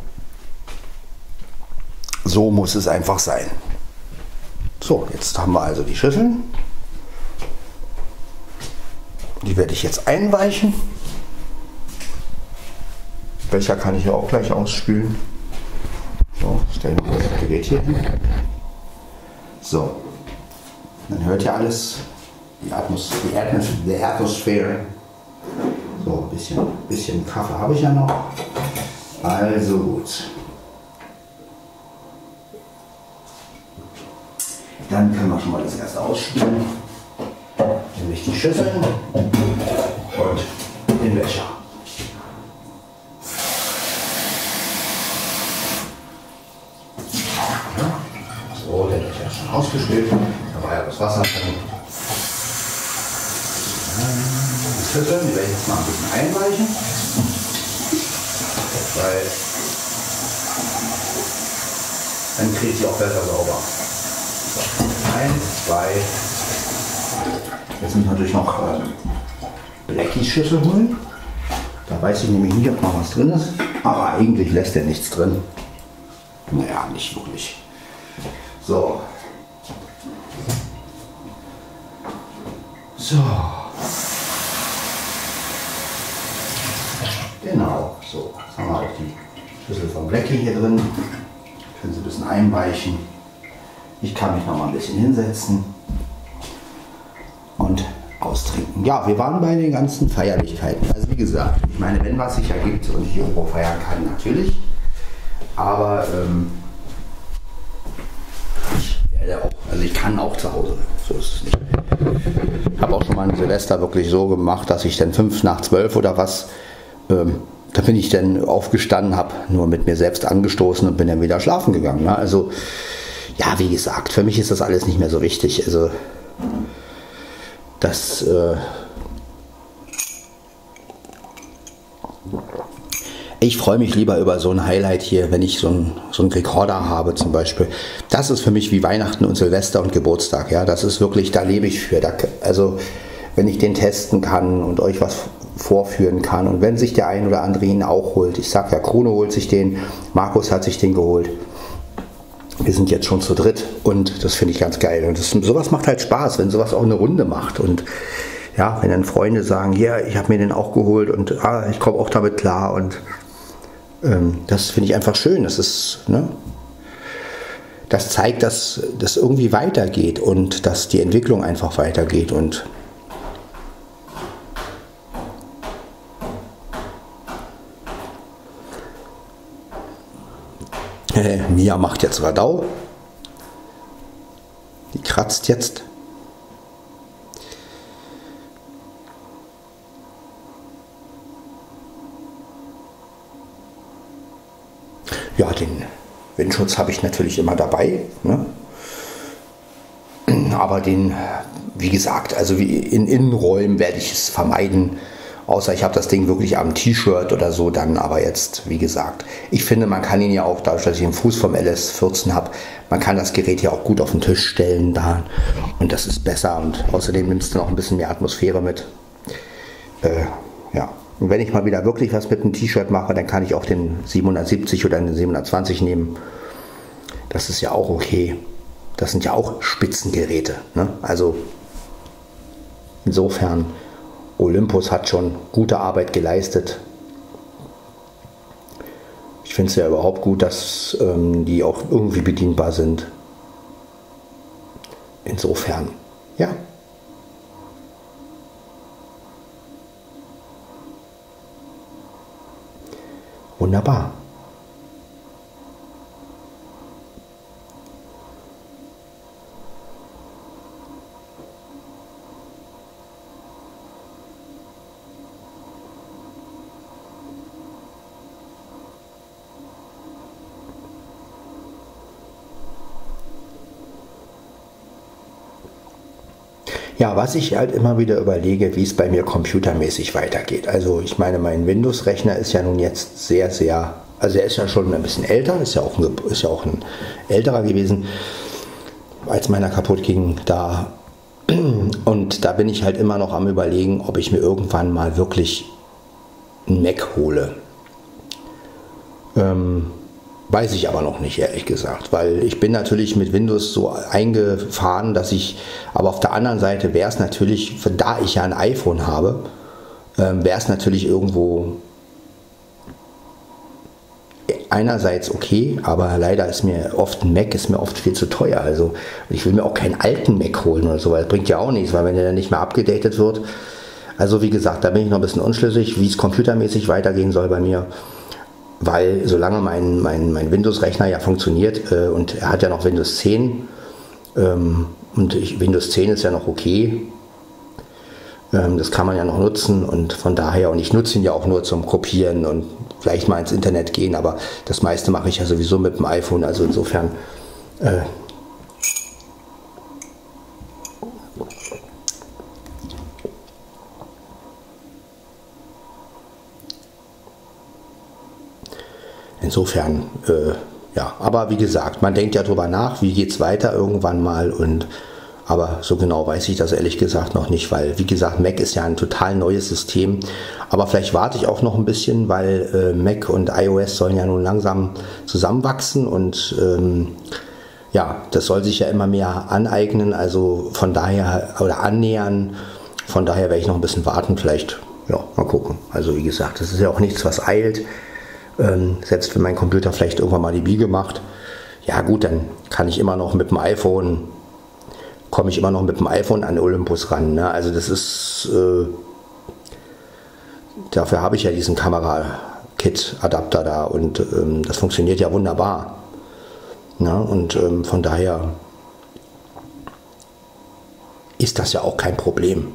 So muss es einfach sein. So, jetzt haben wir also die Schüsseln. Die werde ich jetzt einweichen. Becher kann ich ja auch gleich ausspülen. So, stellen wir das Gerät hier hin. So, dann hört ihr alles. Die, Atmos die, Atmos die Atmosphäre. So, ein bisschen, bisschen Kaffee habe ich ja noch. Also gut. Dann können wir schon mal das erste ausspülen. Nämlich die Schüsseln und den Becher. So, der Becher ist schon ausgespült. Da war ja das Wasser drin. Die Schüsseln, die werde ich jetzt mal ein bisschen einweichen. Weil dann kriegt sie auch besser sauber. So, eins, zwei. Jetzt müssen wir natürlich noch äh, Blackies Schüssel holen. Da weiß ich nämlich nicht, ob noch was drin ist. Aber eigentlich lässt er nichts drin. Naja, nicht wirklich. So. So. Genau, so. Jetzt haben wir auch die Schüssel von Blackie hier drin. Können Sie ein bisschen einweichen. Ich kann mich noch mal ein bisschen hinsetzen und austrinken. Ja, wir waren bei den ganzen Feierlichkeiten. Also wie gesagt, ich meine, wenn was sich ergibt und ich irgendwo feiern kann, natürlich. Aber ähm, ich werde auch, also ich kann auch zu Hause. So ist es nicht. Ich habe auch schon mal ein Silvester wirklich so gemacht, dass ich dann fünf nach zwölf oder was, ähm, da bin ich dann aufgestanden, habe nur mit mir selbst angestoßen und bin dann wieder schlafen gegangen. Ne? Also ja, wie gesagt, für mich ist das alles nicht mehr so wichtig. Also das äh, ich freue mich lieber über so ein Highlight hier, wenn ich so einen so einen Rekorder habe zum Beispiel. Das ist für mich wie Weihnachten und Silvester und Geburtstag. Ja, das ist wirklich, da lebe ich für. Da, also wenn ich den testen kann und euch was vorführen kann und wenn sich der ein oder andere ihn auch holt. Ich sag ja, Krone holt sich den, Markus hat sich den geholt. Wir sind jetzt schon zu dritt und das finde ich ganz geil. Und das, sowas macht halt Spaß, wenn sowas auch eine Runde macht. Und ja, wenn dann Freunde sagen, ja, ich habe mir den auch geholt und ah, ich komme auch damit klar. Und ähm, das finde ich einfach schön. Das ist, ne? Das zeigt, dass das irgendwie weitergeht und dass die Entwicklung einfach weitergeht. Und Äh, Mia macht jetzt Radau. Die kratzt jetzt. Ja, den Windschutz habe ich natürlich immer dabei. Ne? Aber den, wie gesagt, also wie in Innenräumen werde ich es vermeiden. Außer ich habe das Ding wirklich am T-Shirt oder so dann, aber jetzt, wie gesagt, ich finde, man kann ihn ja auch, dadurch, dass ich den Fuß vom L S vierzehn habe, man kann das Gerät ja auch gut auf den Tisch stellen da und das ist besser und außerdem nimmst du noch ein bisschen mehr Atmosphäre mit. Äh, ja, und wenn ich mal wieder wirklich was mit einem T-Shirt mache, dann kann ich auch den siebenhundertsiebzig oder den siebenhundertzwanzig nehmen. Das ist ja auch okay. Das sind ja auch Spitzengeräte, ne? Also insofern, Olympus hat schon gute Arbeit geleistet. Ich finde es ja überhaupt gut, dass ähm, die auch irgendwie bedienbar sind. Insofern, ja. Wunderbar. Ja, was ich halt immer wieder überlege, wie es bei mir computermäßig weitergeht. Also ich meine, mein Windows-Rechner ist ja nun jetzt sehr, sehr, also er ist ja schon ein bisschen älter, ist ja auch ein, ist ja auch ein älterer gewesen, als meiner kaputt ging da. Und da bin ich halt immer noch am Überlegen, ob ich mir irgendwann mal wirklich einen Mac hole. Ähm, Weiß ich aber noch nicht, ehrlich gesagt, weil ich bin natürlich mit Windows so eingefahren, dass ich, aber auf der anderen Seite wäre es natürlich, da ich ja ein iPhone habe, ähm, wäre es natürlich irgendwo einerseits okay, aber leider ist mir oft ein Mac ist mir oft viel zu teuer. Also ich will mir auch keinen alten Mac holen oder so, weil das bringt ja auch nichts, weil wenn der dann nicht mehr abgedatet wird. Also wie gesagt, da bin ich noch ein bisschen unschlüssig, wie es computermäßig weitergehen soll bei mir. Weil solange mein, mein, mein Windows-Rechner ja funktioniert äh, und er hat ja noch Windows zehn Ähm, und ich, Windows zehn ist ja noch okay. Ähm, das kann man ja noch nutzen und von daher, und ich nutze ihn ja auch nur zum Kopieren und vielleicht mal ins Internet gehen, aber das meiste mache ich ja sowieso mit dem iPhone, also insofern äh, insofern äh, ja, aber wie gesagt, man denkt ja drüber nach, wie geht es weiter irgendwann mal, und aber so genau weiß ich das ehrlich gesagt noch nicht, weil, wie gesagt, Mac ist ja ein total neues System. Aber vielleicht warte ich auch noch ein bisschen, weil äh, Mac und iOS sollen ja nun langsam zusammenwachsen und ähm, ja, das soll sich ja immer mehr aneignen, also von daher, oder annähern. Von daher werde ich noch ein bisschen warten, vielleicht, ja, mal gucken. Also wie gesagt, das ist ja auch nichts, was eilt. Ähm, selbst wenn mein Computer vielleicht irgendwann mal die Biege macht, ja gut, dann kann ich immer noch mit dem iPhone komme ich immer noch mit dem iPhone an Olympus ran. Ne? Also das ist, äh, dafür habe ich ja diesen Kamera-Kit-Adapter da und ähm, das funktioniert ja wunderbar. Ne? Und ähm, von daher ist das ja auch kein Problem.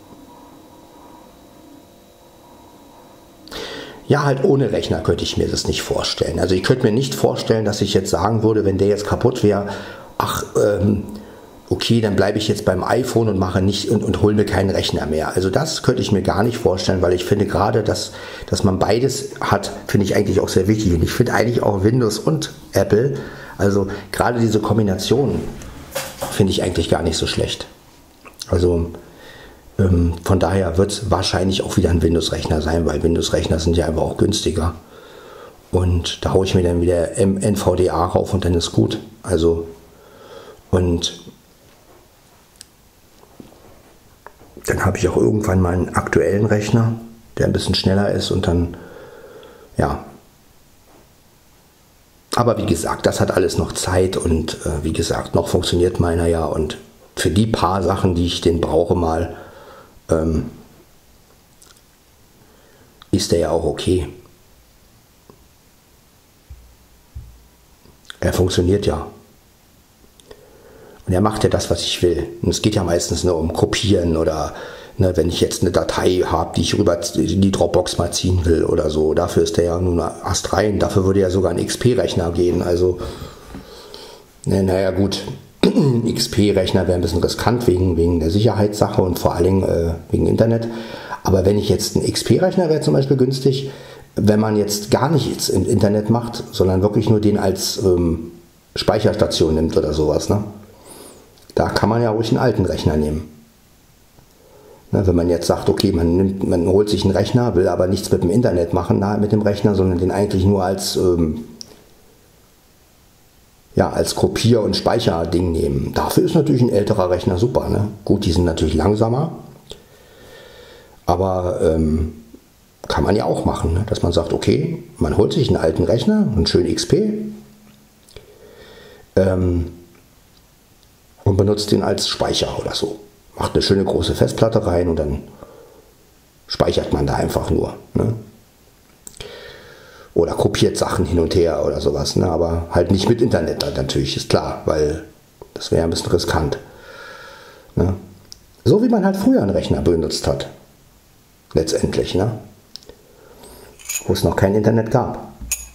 Ja, halt ohne Rechner könnte ich mir das nicht vorstellen. Also ich könnte mir nicht vorstellen, dass ich jetzt sagen würde, wenn der jetzt kaputt wäre, ach, ähm, okay, dann bleibe ich jetzt beim iPhone und mache nicht und, und hole mir keinen Rechner mehr. Also das könnte ich mir gar nicht vorstellen, weil ich finde gerade, dass, dass man beides hat, finde ich eigentlich auch sehr wichtig. Und ich finde eigentlich auch Windows und Apple, also gerade diese Kombination finde ich eigentlich gar nicht so schlecht. Also ähm, von daher wird es wahrscheinlich auch wieder ein Windows-Rechner sein, weil Windows-Rechner sind ja einfach auch günstiger. Und da haue ich mir dann wieder N V D A rauf und dann ist gut. Also und dann habe ich auch irgendwann mal einen aktuellen Rechner, der ein bisschen schneller ist und dann, ja. Aber wie gesagt, das hat alles noch Zeit und äh, wie gesagt, noch funktioniert meiner ja und für die paar Sachen, die ich den brauche mal, ähm, ist der ja auch okay. Er funktioniert ja. Und er macht ja das, was ich will. Und es geht ja meistens nur um Kopieren oder ne, wenn ich jetzt eine Datei habe, die ich rüber in die Dropbox mal ziehen will oder so. Dafür ist der ja nun astrein. Dafür würde ja sogar ein X P-Rechner gehen. Also, ne, naja gut, X P-Rechner wäre ein bisschen riskant wegen, wegen der Sicherheitssache und vor allen Dingen äh, wegen Internet. Aber wenn ich jetzt einen X P-Rechner wäre zum Beispiel günstig, wenn man jetzt gar nichts im Internet macht, sondern wirklich nur den als ähm, Speicherstation nimmt oder sowas, ne? Da kann man ja ruhig einen alten Rechner nehmen. Ne, wenn man jetzt sagt, okay, man, nimmt, man holt sich einen Rechner, will aber nichts mit dem Internet machen da, mit dem Rechner, sondern den eigentlich nur als, ähm, ja, als Kopier- und Speicherding nehmen. Dafür ist natürlich ein älterer Rechner super. Ne? Gut, die sind natürlich langsamer, aber ähm, kann man ja auch machen, ne? Dass man sagt, okay, man holt sich einen alten Rechner, einen schönen X P, ähm, und benutzt den als Speicher oder so. Macht eine schöne große Festplatte rein und dann speichert man da einfach nur. Ne? Oder kopiert Sachen hin und her oder sowas. Ne? Aber halt nicht mit Internet natürlich, ist klar, weil das wäre ein bisschen riskant. Ne? So wie man halt früher einen Rechner benutzt hat. Letztendlich. Ne? Wo es noch kein Internet gab.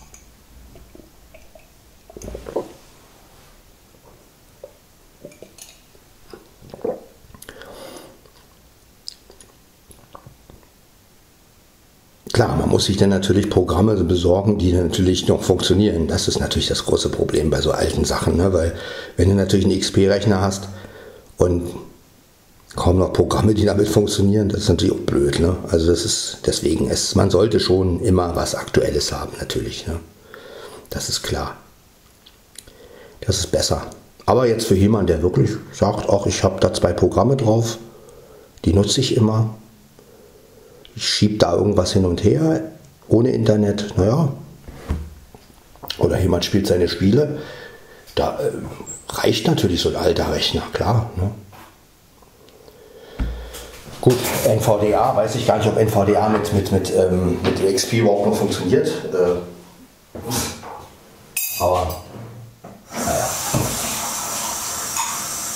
Klar, man muss sich dann natürlich Programme besorgen, die natürlich noch funktionieren. Das ist natürlich das große Problem bei so alten Sachen, ne? Weil wenn du natürlich einen X P-Rechner hast und kaum noch Programme, die damit funktionieren, das ist natürlich auch blöd. Ne? Also das ist deswegen, es, man sollte schon immer was Aktuelles haben natürlich. Ne? Das ist klar. Das ist besser. Aber jetzt für jemanden, der wirklich sagt, ach, ich habe da zwei Programme drauf, die nutze ich immer. Ich schiebe da irgendwas hin und her, ohne Internet, naja. Oder jemand spielt seine Spiele. Da äh, reicht natürlich so ein alter Rechner, klar. Ne? Gut, N V D A, weiß ich gar nicht, ob N V D A mit, mit, mit, ähm, mit dem X P überhaupt noch funktioniert. Äh, aber, naja.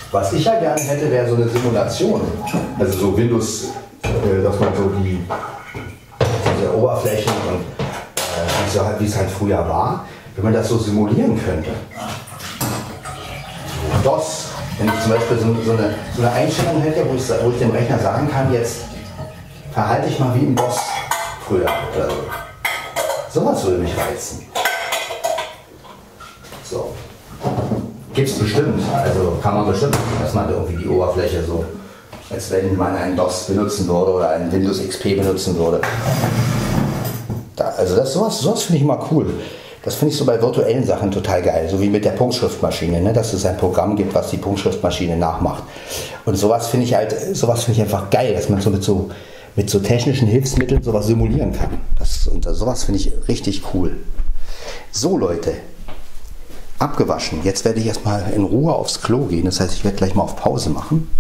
Was ich ja gerne hätte, wäre so eine Simulation. Also so Windows, äh, dass man so die diese Oberflächen und äh, so halt, wie es halt früher war, wenn man das so simulieren könnte. DOS, wenn ich zum Beispiel so, so, eine, so eine Einstellung hätte, wo ich, wo ich dem Rechner sagen kann, jetzt verhalte ich mal wie ein DOS früher oder so. Sowas würde mich reizen. So. Gibt es bestimmt, also kann man bestimmt, dass man irgendwie die Oberfläche so, als wenn man einen DOS benutzen würde oder einen Windows X P benutzen würde. Da, also das, sowas, sowas finde ich immer cool. Das finde ich so bei virtuellen Sachen total geil, so wie mit der Punktschriftmaschine, ne? Dass es ein Programm gibt, was die Punktschriftmaschine nachmacht. Und sowas finde ich halt, sowas finde ich einfach geil, dass man so mit so mit so technischen Hilfsmitteln sowas simulieren kann. Das, und sowas finde ich richtig cool. So Leute, abgewaschen. Jetzt werde ich erstmal in Ruhe aufs Klo gehen. Das heißt, ich werde gleich mal auf Pause machen.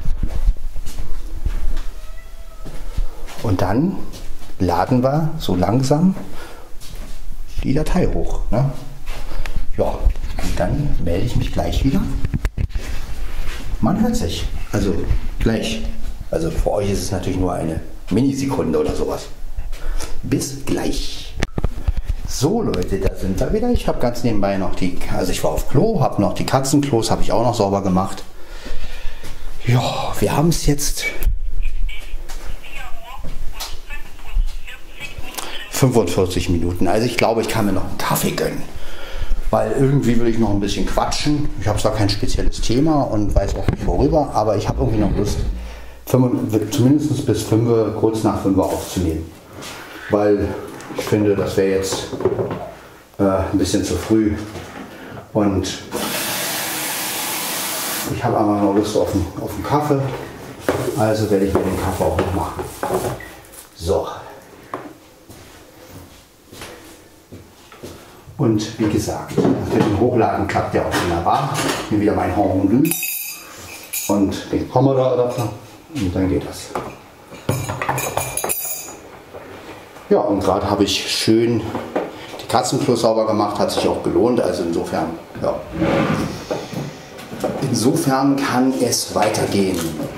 Und dann laden wir so langsam die Datei hoch. Ne? Ja, und dann melde ich mich gleich wieder. Man hört sich. Also gleich. Also für euch ist es natürlich nur eine Minisekunde oder sowas. Bis gleich. So Leute, da sind wir wieder. Ich habe ganz nebenbei noch die, also ich war auf Klo, habe noch die Katzenklos, habe ich auch noch sauber gemacht. Ja, wir haben es jetzt fünfundvierzig Minuten. Also ich glaube, ich kann mir noch einen Kaffee gönnen. Weil irgendwie will ich noch ein bisschen quatschen. Ich habe zwar kein spezielles Thema und weiß auch nicht worüber, aber ich habe irgendwie noch Lust, zumindest bis fünf, kurz nach fünf aufzunehmen. Weil ich finde, das wäre jetzt äh, ein bisschen zu früh. Und ich habe einfach noch Lust auf einen, auf einen Kaffee. Also werde ich mir den Kaffee auch noch machen. So. Und wie gesagt, das mit dem Hochladen klappt ja auch wunderbar. Hier wieder mein Horn und den Commodore-Adapter und dann geht das. Ja, und gerade habe ich schön die Katzenklo sauber gemacht, hat sich auch gelohnt, also insofern, ja. Insofern kann es weitergehen.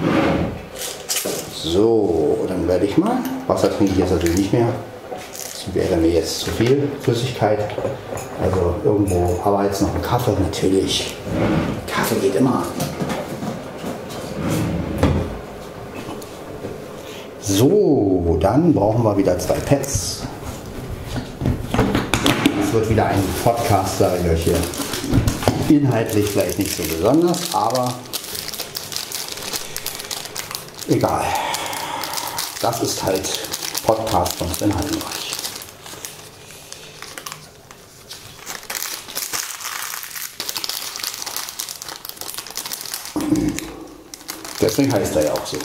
So, dann werde ich mal, Wasser trinke ich jetzt natürlich nicht mehr. Das wäre mir jetzt zu viel Flüssigkeit. Also irgendwo, aber jetzt noch ein Kaffee natürlich. Kaffee geht immer. So, dann brauchen wir wieder zwei Pads. Es wird wieder ein Podcast, sage ich euch hier. Inhaltlich vielleicht nicht so besonders, aber egal. Das ist halt Podcast von Sven Heidenreich. Deswegen heißt er ja auch so.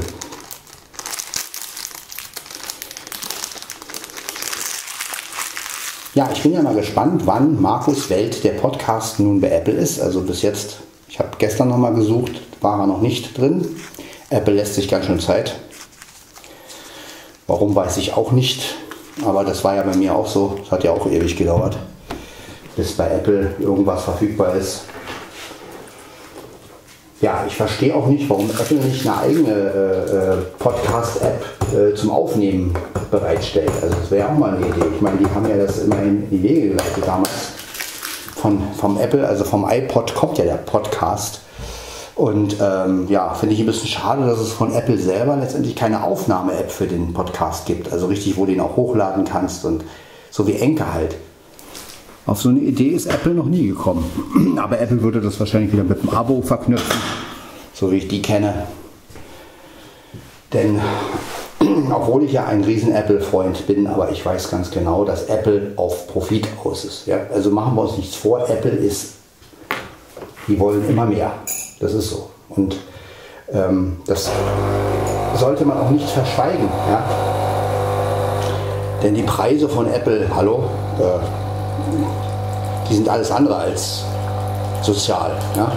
Ja, ich bin ja mal gespannt, wann Markus Welt der Podcast nun bei Apple ist. Also bis jetzt, ich habe gestern noch mal gesucht, war er noch nicht drin. Apple lässt sich ganz schön Zeit. Warum, weiß ich auch nicht. Aber das war ja bei mir auch so. Das hat ja auch ewig gedauert, bis bei Apple irgendwas verfügbar ist. Ja, ich verstehe auch nicht, warum Apple nicht eine eigene äh, Podcast-App äh, zum Aufnehmen bereitstellt. Also das wäre auch mal eine Idee. Ich meine, die haben ja das immerhin in die Wege geleitet damals. Von, vom Apple, also vom iPod kommt ja der Podcast. Und ähm, ja, finde ich ein bisschen schade, dass es von Apple selber letztendlich keine Aufnahme-App für den Podcast gibt. Also richtig, wo du den auch hochladen kannst und so wie Anchor halt. Auf so eine Idee ist Apple noch nie gekommen. Aber Apple würde das wahrscheinlich wieder mit dem Abo verknüpfen, so wie ich die kenne. Denn obwohl ich ja ein riesen Apple-Freund bin, aber ich weiß ganz genau, dass Apple auf Profit aus ist. Ja? Also machen wir uns nichts vor, Apple ist, die wollen immer mehr. Das ist so. Und ähm, das sollte man auch nicht verschweigen. Ja? Denn die Preise von Apple, hallo, äh, die sind alles andere als sozial. Ja?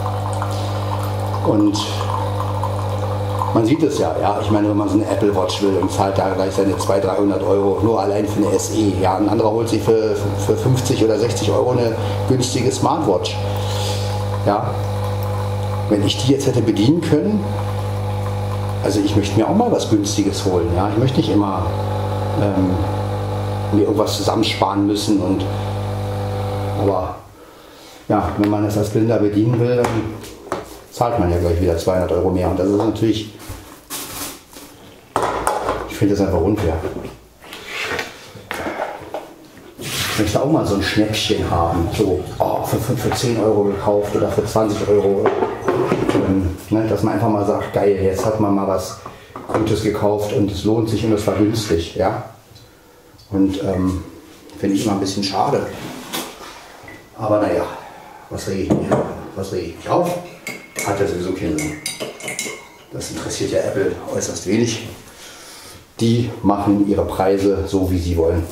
Und man sieht es ja, ja, ich meine, wenn man so eine Apple Watch will und zahlt da gleich seine zweihundert, dreihundert Euro nur allein für eine S E. Ja, ein anderer holt sich für, für fünfzig oder sechzig Euro eine günstige Smartwatch. Ja. wenn ich die jetzt hätte bedienen können, also ich möchte mir auch mal was Günstiges holen. Ja? Ich möchte nicht immer ähm, mir irgendwas zusammensparen müssen. Und, aber ja, wenn man das als Blinder bedienen will, dann zahlt man ja gleich wieder zweihundert Euro mehr. Und das ist natürlich, ich finde das einfach unfair. Ich möchte auch mal so ein Schnäppchen haben, so oh, für, für, für zehn Euro gekauft oder für zwanzig Euro. Ähm, ne, dass man einfach mal sagt, geil, jetzt hat man mal was Gutes gekauft und es lohnt sich und es war günstig. Ja? Und ähm, finde ich immer ein bisschen schade. Aber naja, was rege ich mir? Was rege ich mich auf? Hat ja sowieso keinen Sinn. Das interessiert ja Apple äußerst wenig. Die machen ihre Preise so, wie sie wollen.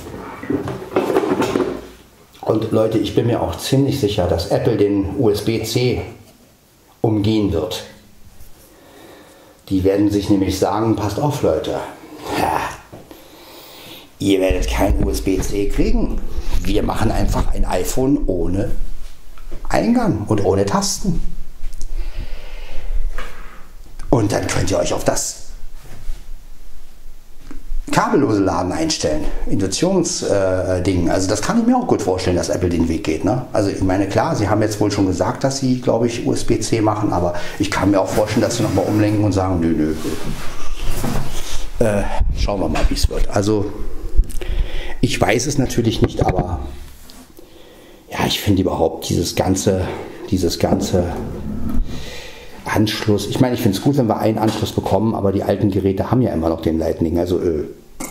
Und Leute, ich bin mir auch ziemlich sicher, dass Apple den U S B C umgehen wird. Die werden sich nämlich sagen, passt auf Leute, ha, ihr werdet kein U S B C kriegen. Wir machen einfach ein iPhone ohne Eingang und ohne Tasten. Und dann könnt ihr euch auf das kabellose Laden einstellen, Induktionsding. Äh, also das kann ich mir auch gut vorstellen, dass Apple den Weg geht. Ne? Also ich meine, klar, sie haben jetzt wohl schon gesagt, dass sie, glaube ich, U S B C machen, aber ich kann mir auch vorstellen, dass sie nochmal umlenken und sagen, nö, nö. Äh, schauen wir mal, wie es wird. Also ich weiß es natürlich nicht, aber ja, ich finde überhaupt dieses ganze, dieses ganze Anschluss. Ich meine, ich finde es gut, wenn wir einen Anschluss bekommen, aber die alten Geräte haben ja immer noch den Lightning. Also äh,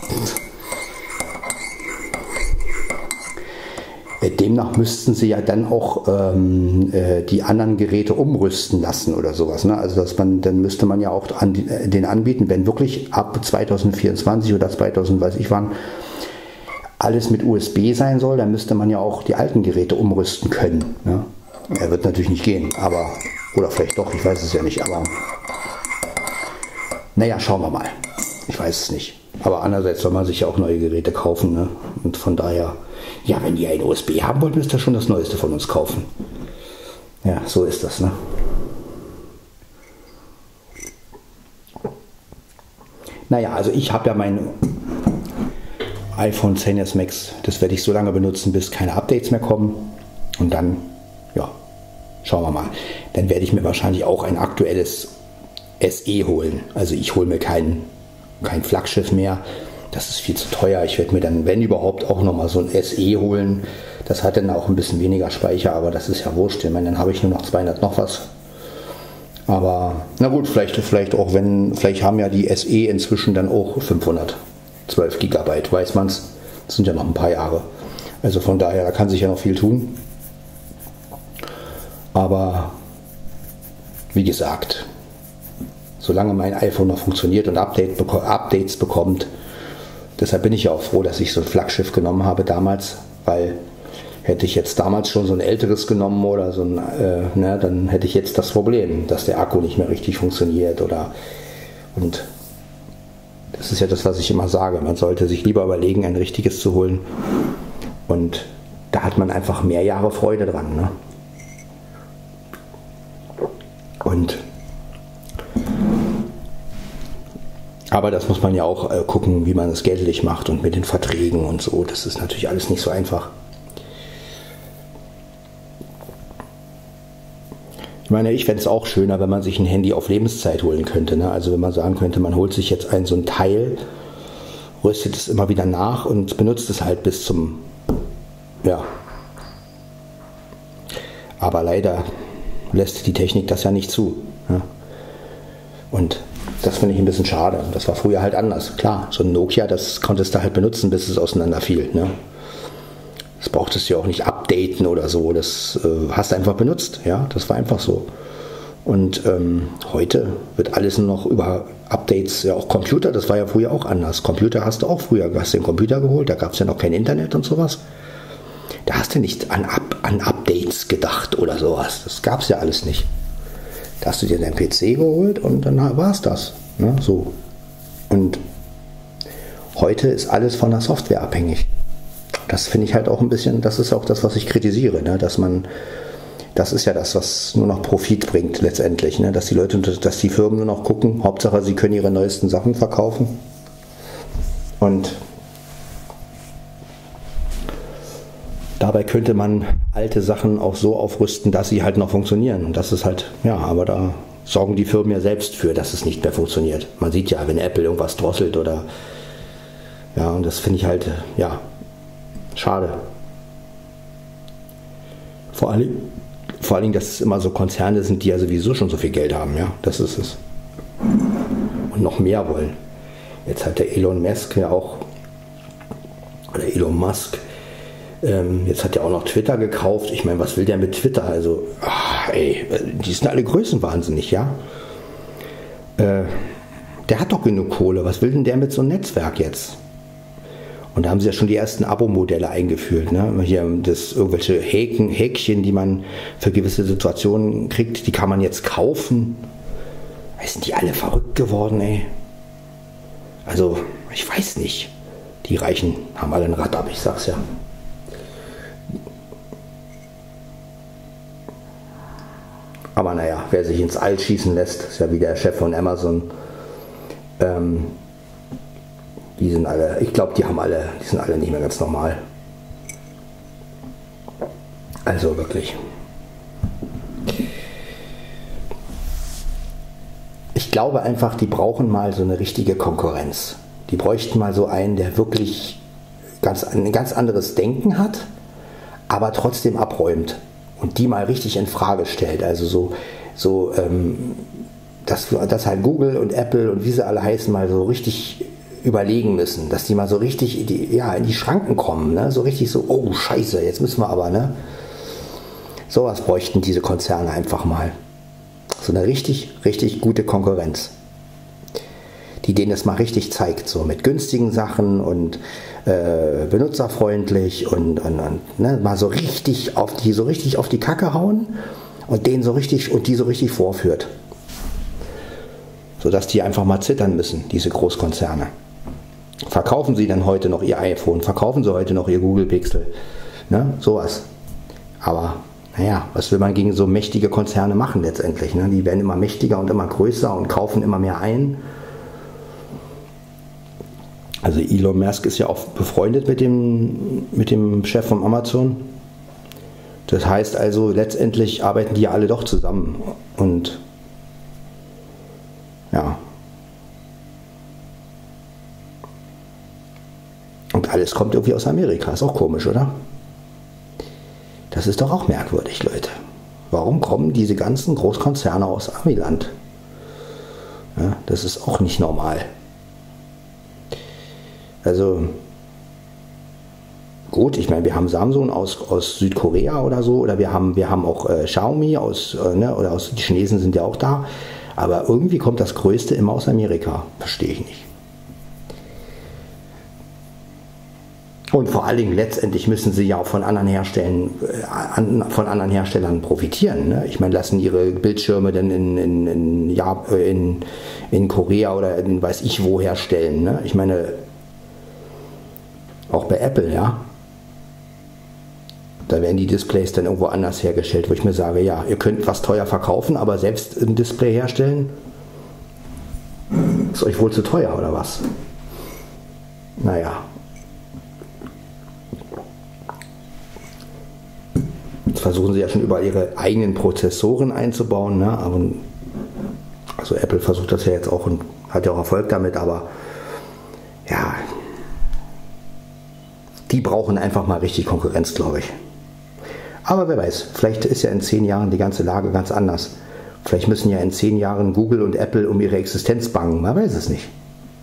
demnach müssten sie ja dann auch ähm, äh, die anderen Geräte umrüsten lassen oder sowas. Ne? Also dass man, dann müsste man ja auch an die, äh, den anbieten, wenn wirklich ab zwanzig vierundzwanzig oder zweitausend, weiß ich wann, alles mit U S B sein soll, dann müsste man ja auch die alten Geräte umrüsten können. Ne? Er wird natürlich nicht gehen, aber, oder vielleicht doch, ich weiß es ja nicht, aber naja, schauen wir mal. Ich weiß es nicht. Aber andererseits soll man sich ja auch neue Geräte kaufen, ne? Und von daher, ja, wenn ihr ein U S B haben wollt, müsst ihr schon das Neueste von uns kaufen. Ja, so ist das, ne? Naja, also ich habe ja mein iPhone X S Max, das werde ich so lange benutzen, bis keine Updates mehr kommen. Und dann, ja, schauen wir mal. Dann werde ich mir wahrscheinlich auch ein aktuelles S E holen. Also ich hole mir kein, kein Flaggschiff mehr. Das ist viel zu teuer. Ich werde mir dann, wenn überhaupt, auch nochmal so ein S E holen. Das hat dann auch ein bisschen weniger Speicher, aber das ist ja wurscht. Ich meine, dann habe ich nur noch zweihundert noch was. Aber na gut, vielleicht, vielleicht auch, wenn, vielleicht haben ja die S E inzwischen dann auch fünfhundertzwölf Gigabyte, weiß man es. Das sind ja noch ein paar Jahre. Also von daher, da kann sich ja noch viel tun. Aber wie gesagt, solange mein iPhone noch funktioniert und Update, Updates bekommt, deshalb bin ich ja auch froh, dass ich so ein Flaggschiff genommen habe damals, weil hätte ich jetzt damals schon so ein älteres genommen oder so ein, äh, ne, dann hätte ich jetzt das Problem, dass der Akku nicht mehr richtig funktioniert oder und das ist ja das, was ich immer sage, man sollte sich lieber überlegen, ein richtiges zu holen und da hat man einfach mehr Jahre Freude dran, ne? Und aber das muss man ja auch äh, gucken, wie man das geldlich macht und mit den Verträgen und so. Das ist natürlich alles nicht so einfach. Ich meine, ich fände es auch schöner, wenn man sich ein Handy auf Lebenszeit holen könnte. Ne? Also wenn man sagen könnte, man holt sich jetzt ein so ein Teil, rüstet es immer wieder nach und benutzt es halt bis zum, ja. Aber leider lässt die Technik das ja nicht zu. Ja? Und das finde ich ein bisschen schade. Das war früher halt anders. Klar, so ein Nokia, das konntest du halt benutzen, bis es auseinanderfiel. Ne? Das brauchtest du ja auch nicht updaten oder so. Das äh, hast du einfach benutzt. Ja, das war einfach so. Und ähm, heute wird alles nur noch über Updates, ja auch Computer, das war ja früher auch anders. Computer hast du auch früher, du hast den Computer geholt, da gab es ja noch kein Internet und sowas. Da hast du nicht an, Up, an Updates gedacht oder sowas. Das gab es ja alles nicht. Da hast du dir deinen P C geholt und dann war es das. Ne? So. Und heute ist alles von der Software abhängig. Das finde ich halt auch ein bisschen, das ist auch das, was ich kritisiere, ne? Dass man, Das ist ja das, was nur noch Profit bringt letztendlich, ne? Dass die Leute, dass die Firmen nur noch gucken, Hauptsache sie können ihre neuesten Sachen verkaufen. Und dabei könnte man alte Sachen auch so aufrüsten, dass sie halt noch funktionieren. Und das ist halt, ja, aber da sorgen die Firmen ja selbst für, dass es nicht mehr funktioniert. Man sieht ja, wenn Apple irgendwas drosselt oder, ja, und das finde ich halt, ja, schade. Vor allem, vor allem, dass es immer so Konzerne sind, die ja sowieso schon so viel Geld haben, ja, das ist es. Und noch mehr wollen. Jetzt hat der Elon Musk ja auch, oder Elon Musk, ähm, jetzt hat er auch noch Twitter gekauft. Ich meine, was will der mit Twitter? Also, ach, ey, die sind alle größenwahnsinnig, ja. Äh, der hat doch genug Kohle. Was will denn der mit so einem Netzwerk jetzt? Und da haben sie ja schon die ersten Abo-Modelle eingeführt. Ne? Hier das, irgendwelche Häken, Häkchen, die man für gewisse Situationen kriegt, die kann man jetzt kaufen. Sind die alle verrückt geworden, ey? Also, ich weiß nicht. Die Reichen haben alle ein Rad ab, ich sag's ja. Aber naja, wer sich ins All schießen lässt, ist ja wie der Chef von Amazon. Ähm, die sind alle, ich glaube, die haben alle, die sind alle nicht mehr ganz normal. Also wirklich. Ich glaube einfach, die brauchen mal so eine richtige Konkurrenz. Die bräuchten mal so einen, der wirklich ganz, ein ganz anderes Denken hat, aber trotzdem abräumt. Und die mal richtig in Frage stellt. Also so, so ähm, dass, dass halt Google und Apple und wie sie alle heißen, mal so richtig überlegen müssen. Dass die mal so richtig in die, ja, in die Schranken kommen. Ne? So richtig so, oh Scheiße, jetzt müssen wir aber, ne? Sowas bräuchten diese Konzerne einfach mal. So eine richtig, richtig gute Konkurrenz. Die denen das mal richtig zeigt. So mit günstigen Sachen und äh, benutzerfreundlich und, und, und ne, mal so richtig auf die, so richtig auf die Kacke hauen und denen so richtig und die so richtig vorführt. Sodass die einfach mal zittern müssen, diese Großkonzerne. Verkaufen sie dann heute noch ihr iPhone? Verkaufen sie heute noch ihr Google Pixel? Ne? Sowas. Aber naja, was will man gegen so mächtige Konzerne machen letztendlich? Ne? Die werden immer mächtiger und immer größer und kaufen immer mehr ein. Also Elon Musk ist ja auch befreundet mit dem, mit dem Chef von Amazon. Das heißt also, letztendlich arbeiten die ja alle doch zusammen. Und ja. Und alles kommt irgendwie aus Amerika. Ist auch komisch, oder? Das ist doch auch merkwürdig, Leute. Warum kommen diese ganzen Großkonzerne aus Amiland? Ja, das ist auch nicht normal. Also gut, ich meine, wir haben Samsung aus, aus Südkorea oder so, oder wir haben, wir haben auch äh, Xiaomi aus, äh, ne, oder aus, die Chinesen sind ja auch da, aber irgendwie kommt das Größte immer aus Amerika. Verstehe ich nicht. Und vor allen Dingen letztendlich müssen sie ja auch von anderen Herstellern, äh, von anderen Herstellern profitieren. Ne? Ich meine, lassen ihre Bildschirme dann in, in, in, ja, in, in Korea oder in weiß ich wo herstellen. Ne? Ich meine, auch bei Apple, ja. Da werden die Displays dann irgendwo anders hergestellt, wo ich mir sage, ja, ihr könnt was teuer verkaufen, aber selbst ein Display herstellen, ist euch wohl zu teuer, oder was? Naja. Jetzt versuchen sie ja schon überall ihre eigenen Prozessoren einzubauen, ne? Aber, also Apple versucht das ja jetzt auch und hat ja auch Erfolg damit, aber ja, die brauchen einfach mal richtig Konkurrenz, glaube ich. Aber wer weiß, vielleicht ist ja in zehn Jahren die ganze Lage ganz anders. Vielleicht müssen ja in zehn Jahren Google und Apple um ihre Existenz bangen, man weiß es nicht.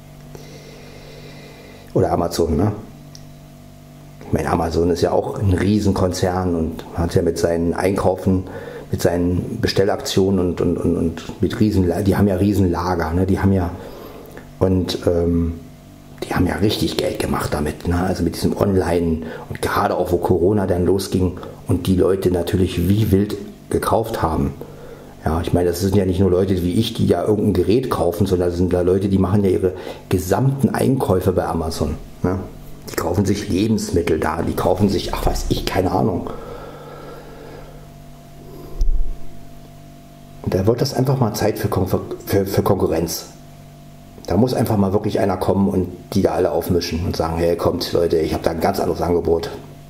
Oder Amazon, ne? Ich meine, Amazon ist ja auch ein Riesenkonzern und hat ja mit seinen Einkaufen, mit seinen Bestellaktionen und, und, und, und mit riesen, die haben ja Riesenlager, ne? Die haben ja und ähm, die haben ja richtig Geld gemacht damit, ne? Also mit diesem Online und gerade auch wo Corona dann losging und die Leute natürlich wie wild gekauft haben. Ja, ich meine, das sind ja nicht nur Leute wie ich, die ja irgendein Gerät kaufen, sondern das sind da Leute, die machen ja ihre gesamten Einkäufe bei Amazon. Ne? Die kaufen sich Lebensmittel da, die kaufen sich, ach weiß ich, keine Ahnung. da wird das einfach mal Zeit für, Kon für, für Konkurrenz. Da muss einfach mal wirklich einer kommen und die da alle aufmischen und sagen, hey, kommt Leute, ich habe da ein ganz anderes Angebot.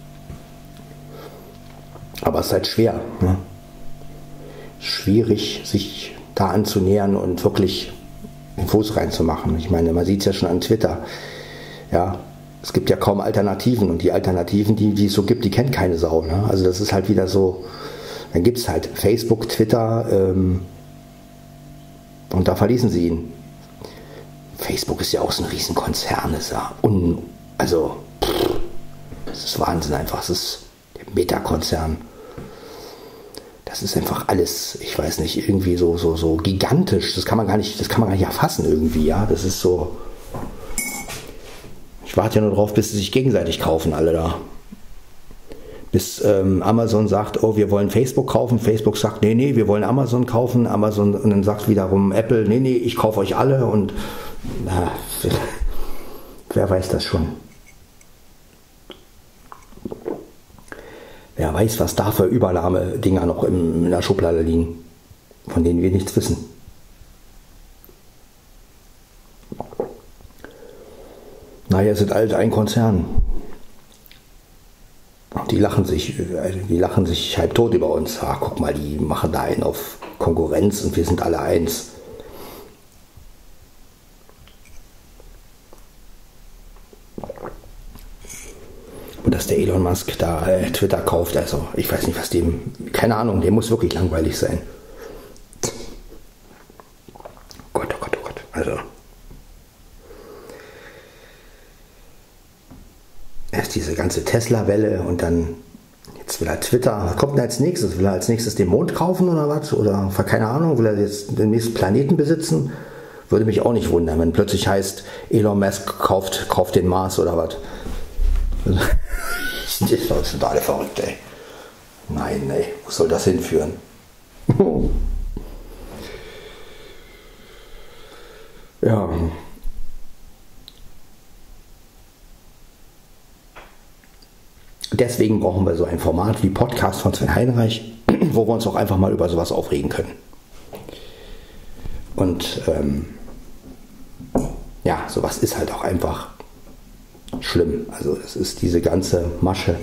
Aber es ist halt schwer. Ne? Schwierig, sich da anzunähern und wirklich den Fuß reinzumachen. Ich meine, man sieht es ja schon an Twitter. Ja, es gibt ja kaum Alternativen und die Alternativen, die, die es so gibt, die kennt keine Sau. Ne? Also das ist halt wieder so, dann gibt es halt Facebook, Twitter ähm, und da verließen sie ihn. Facebook ist ja auch so ein Riesenkonzern, ist ja un, also pff, das ist Wahnsinn einfach, das ist der Meta-Konzern. Das ist einfach alles, ich weiß nicht, irgendwie so, so, so gigantisch, das kann man gar nicht, das kann man gar nicht erfassen irgendwie, ja, das ist so, ich warte ja nur drauf, bis sie sich gegenseitig kaufen, alle da. Bis ähm, Amazon sagt, oh, wir wollen Facebook kaufen, Facebook sagt, nee, nee, wir wollen Amazon kaufen, Amazon, und dann sagt wiederum Apple, nee, nee, ich kaufe euch alle und na, wer weiß das schon? Wer weiß, was da für Übernahmedinger noch in, in der Schublade liegen, von denen wir nichts wissen. Naja, es sind alle ein Konzern. Die lachen sich, die lachen sich halb tot über uns. Ah, guck mal, die machen da einen auf Konkurrenz und wir sind alle eins. Und dass der Elon Musk da äh, Twitter kauft, also ich weiß nicht, was dem, keine Ahnung, dem muss wirklich langweilig sein. Gott, oh Gott, oh Gott, also erst diese ganze Tesla-Welle und dann jetzt will er Twitter, was kommt denn als nächstes? Will er als nächstes den Mond kaufen oder was? Oder keine Ahnung, will er jetzt den nächsten Planeten besitzen? Würde mich auch nicht wundern, wenn plötzlich heißt, Elon Musk kauft, kauft den Mars oder was. Das sind alle verrückt, ey. Nein, ey, wo soll das hinführen? Ja. Deswegen brauchen wir so ein Format wie Podcast von Sven Heinreich, wo wir uns auch einfach mal über sowas aufregen können. Und ähm, ja, sowas ist halt auch einfach schlimm. Also es ist diese ganze Masche.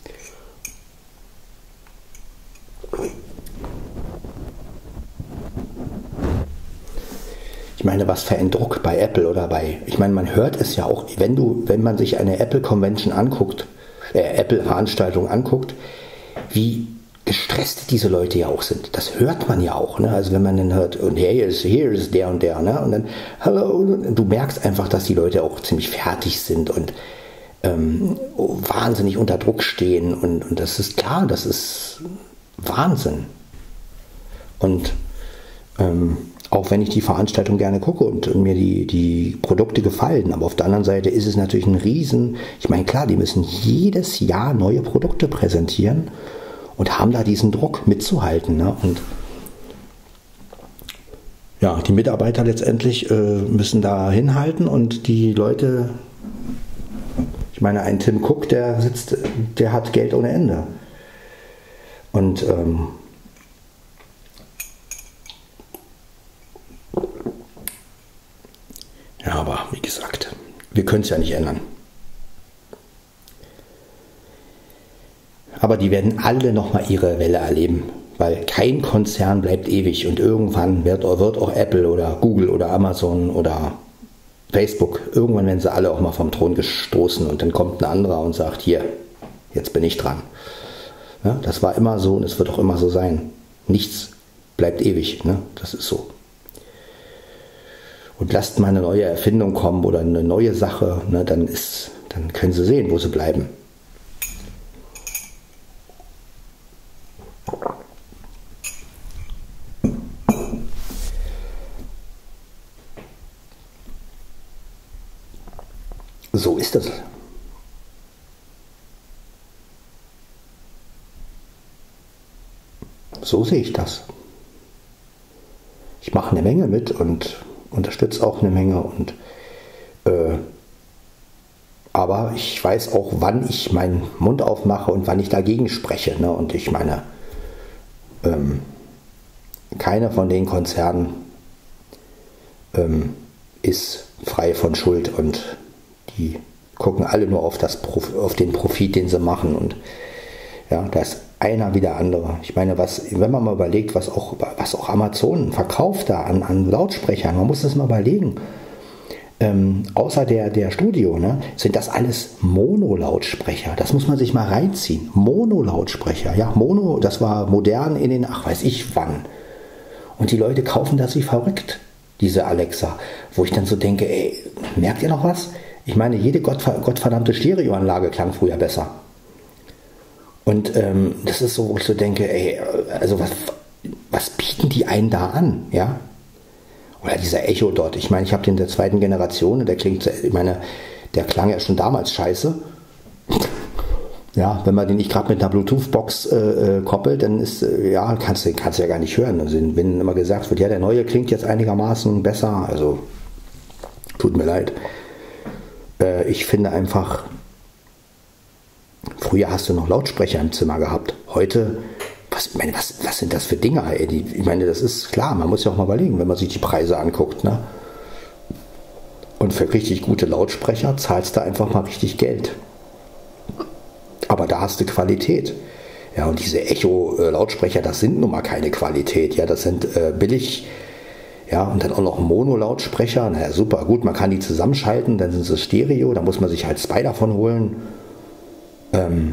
Ich meine, was für ein Druck bei Apple oder bei, ich meine, man hört es ja auch, wenn du, wenn man sich eine Apple Convention anguckt, äh, Apple Veranstaltung anguckt, wie gestresst diese Leute ja auch sind. Das hört man ja auch, ne? Also wenn man dann hört, und hier ist, hier ist der und der, ne? Und dann, hallo, du merkst einfach, dass die Leute auch ziemlich fertig sind und ähm, wahnsinnig unter Druck stehen und, und das ist klar, das ist Wahnsinn. Und ähm, auch wenn ich die Veranstaltung gerne gucke und mir die, die Produkte gefallen, aber auf der anderen Seite ist es natürlich ein Riesen, ich meine, klar, die müssen jedes Jahr neue Produkte präsentieren und haben da diesen Druck mitzuhalten. Ne? Und ja, die Mitarbeiter letztendlich äh, müssen da hinhalten und die Leute, ich meine, ein Tim Cook, der sitzt, der hat Geld ohne Ende. Und ähm, ja, aber wie gesagt, wir können es ja nicht ändern. Aber die werden alle nochmal ihre Welle erleben, weil kein Konzern bleibt ewig und irgendwann wird, wird auch Apple oder Google oder Amazon oder Facebook, irgendwann werden sie alle auch mal vom Thron gestoßen und dann kommt ein anderer und sagt, hier, jetzt bin ich dran. Ja, das war immer so und es wird auch immer so sein. Nichts bleibt ewig, ne? Das ist so. Und lasst mal eine neue Erfindung kommen oder eine neue Sache, ne, dann, ist, dann können sie sehen, wo sie bleiben. So ist es. So sehe ich das. Ich mache eine Menge mit und unterstütze auch eine Menge. Und, äh, aber ich weiß auch, wann ich meinen Mund aufmache und wann ich dagegen spreche. Ne? Und ich meine, ähm, keine von den Konzernen ähm, ist frei von Schuld und die gucken alle nur auf, das, auf den Profit, den sie machen. Und ja, da ist einer wie der andere. Ich meine, was, wenn man mal überlegt, was auch, was auch Amazon verkauft da an, an Lautsprechern, man muss das mal überlegen. Ähm, außer der, der Studio, ne, sind das alles Mono-Lautsprecher. Das muss man sich mal reinziehen. Mono-Lautsprecher. Ja, Mono, das war modern in den, ach weiß ich wann. Und die Leute kaufen das wie verrückt, diese Alexa. Wo ich dann so denke, ey, merkt ihr noch was? Ich meine, jede gottver- gottverdammte Stereoanlage klang früher besser. Und ähm, das ist so, wo ich so denke, ey, also was, was bieten die einen da an, ja? Oder dieser Echo dort. Ich meine, ich habe den der zweiten Generation und der klingt, ich meine, der klang ja schon damals scheiße. Ja, wenn man den nicht gerade mit einer Bluetooth-Box äh, koppelt, dann ist, äh, ja, kannst du kannst ja gar nicht hören. Also wenn immer gesagt wird, ja, der neue klingt jetzt einigermaßen besser, also tut mir leid. Äh, ich finde einfach, früher hast du noch Lautsprecher im Zimmer gehabt. Heute, was, ich meine, was, was sind das für Dinger? Ey? Die, ich meine, das ist klar, man muss ja auch mal überlegen, wenn man sich die Preise anguckt. Ne? Und für richtig gute Lautsprecher zahlst du einfach mal richtig Geld. Aber da hast du Qualität. Ja, und diese Echo-Lautsprecher, das sind nun mal keine Qualität. Ja, das sind äh, billig. Ja, und dann auch noch Mono-Lautsprecher. Naja, super, gut, man kann die zusammenschalten, dann sind sie Stereo, da muss man sich halt zwei davon holen. Ähm,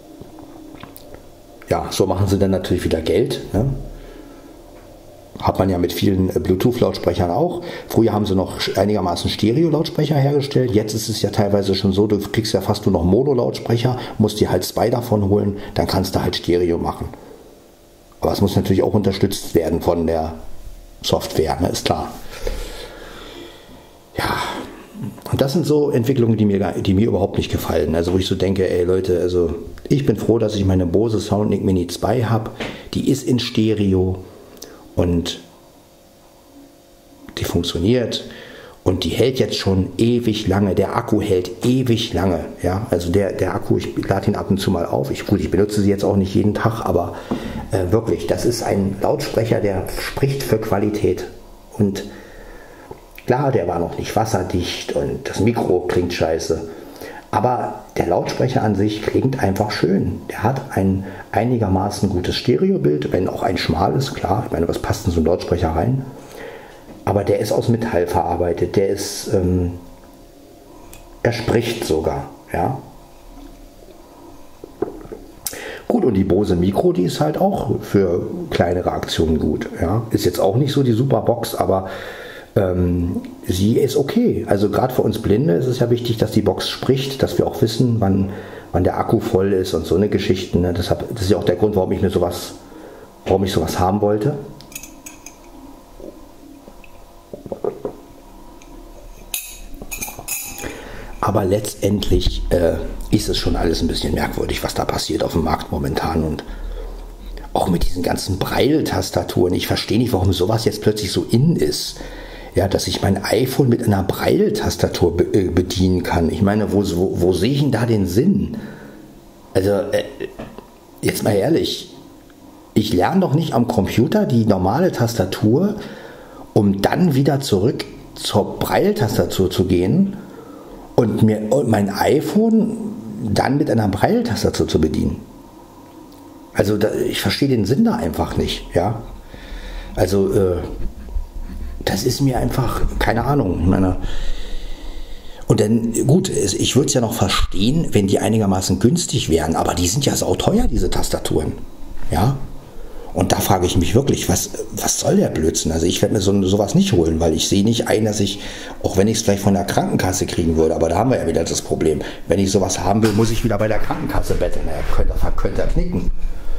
ja, so machen sie dann natürlich wieder Geld. Ne? Hat man ja mit vielen Bluetooth-Lautsprechern auch. Früher haben sie noch einigermaßen Stereo-Lautsprecher hergestellt. Jetzt ist es ja teilweise schon so, du kriegst ja fast nur noch Mono-Lautsprecher, musst dir halt zwei davon holen, dann kannst du halt Stereo machen. Aber es muss natürlich auch unterstützt werden von der Software, ne? Ist klar. Ja, und das sind so Entwicklungen, die mir, die mir überhaupt nicht gefallen. Also wo ich so denke, ey Leute, also ich bin froh, dass ich meine Bose Soundlink Mini zwei habe. Die ist in Stereo. Und die funktioniert und die hält jetzt schon ewig lange. Der Akku hält ewig lange. Ja? Also der, der Akku, ich lade ihn ab und zu mal auf. Ich, gut, ich benutze sie jetzt auch nicht jeden Tag, aber äh, wirklich, das ist ein Lautsprecher, der spricht für Qualität. Und klar, der war noch nicht wasserdicht und das Mikro klingt scheiße. Aber der Lautsprecher an sich klingt einfach schön. Der hat ein einigermaßen gutes Stereobild, wenn auch ein schmales, klar. Ich meine, was passt in so einen Lautsprecher rein? Aber der ist aus Metall verarbeitet. Der ist, ähm, er spricht sogar, ja. Gut, und die Bose Mikro, die ist halt auch für kleinere Aktionen gut, ja. Ist jetzt auch nicht so die super Box, aber Ähm, sie ist okay. Also gerade für uns Blinde ist es ja wichtig, dass die Box spricht, dass wir auch wissen, wann, wann der Akku voll ist und so eine Geschichte. Ne? Deshalb, das ist ja auch der Grund, warum ich mir sowas, warum ich sowas haben wollte. Aber letztendlich äh, ist es schon alles ein bisschen merkwürdig, was da passiert auf dem Markt momentan und auch mit diesen ganzen Braille-Tastaturen. Ich verstehe nicht, warum sowas jetzt plötzlich so in ist. Ja, dass ich mein iPhone mit einer Braille-Tastatur be äh, bedienen kann. Ich meine, wo, wo, wo sehe ich denn da den Sinn? Also, äh, jetzt mal ehrlich, ich lerne doch nicht am Computer die normale Tastatur, um dann wieder zurück zur Braille-Tastatur zu gehen und mir und mein iPhone dann mit einer Braille-Tastatur zu bedienen. Also, da, ich verstehe den Sinn da einfach nicht, ja. Also, äh, das ist mir einfach, keine Ahnung. Meine und dann, gut, ich würde es ja noch verstehen, wenn die einigermaßen günstig wären, aber die sind ja sauteuer, diese Tastaturen. Ja? Und da frage ich mich wirklich, was, was soll der Blödsinn? Also ich werde mir so, sowas nicht holen, weil ich sehe nicht ein, dass ich, auch wenn ich es vielleicht von der Krankenkasse kriegen würde, aber da haben wir ja wieder das Problem. Wenn ich sowas haben will, muss ich wieder bei der Krankenkasse betteln. Naja, könnte, könnte er knicken.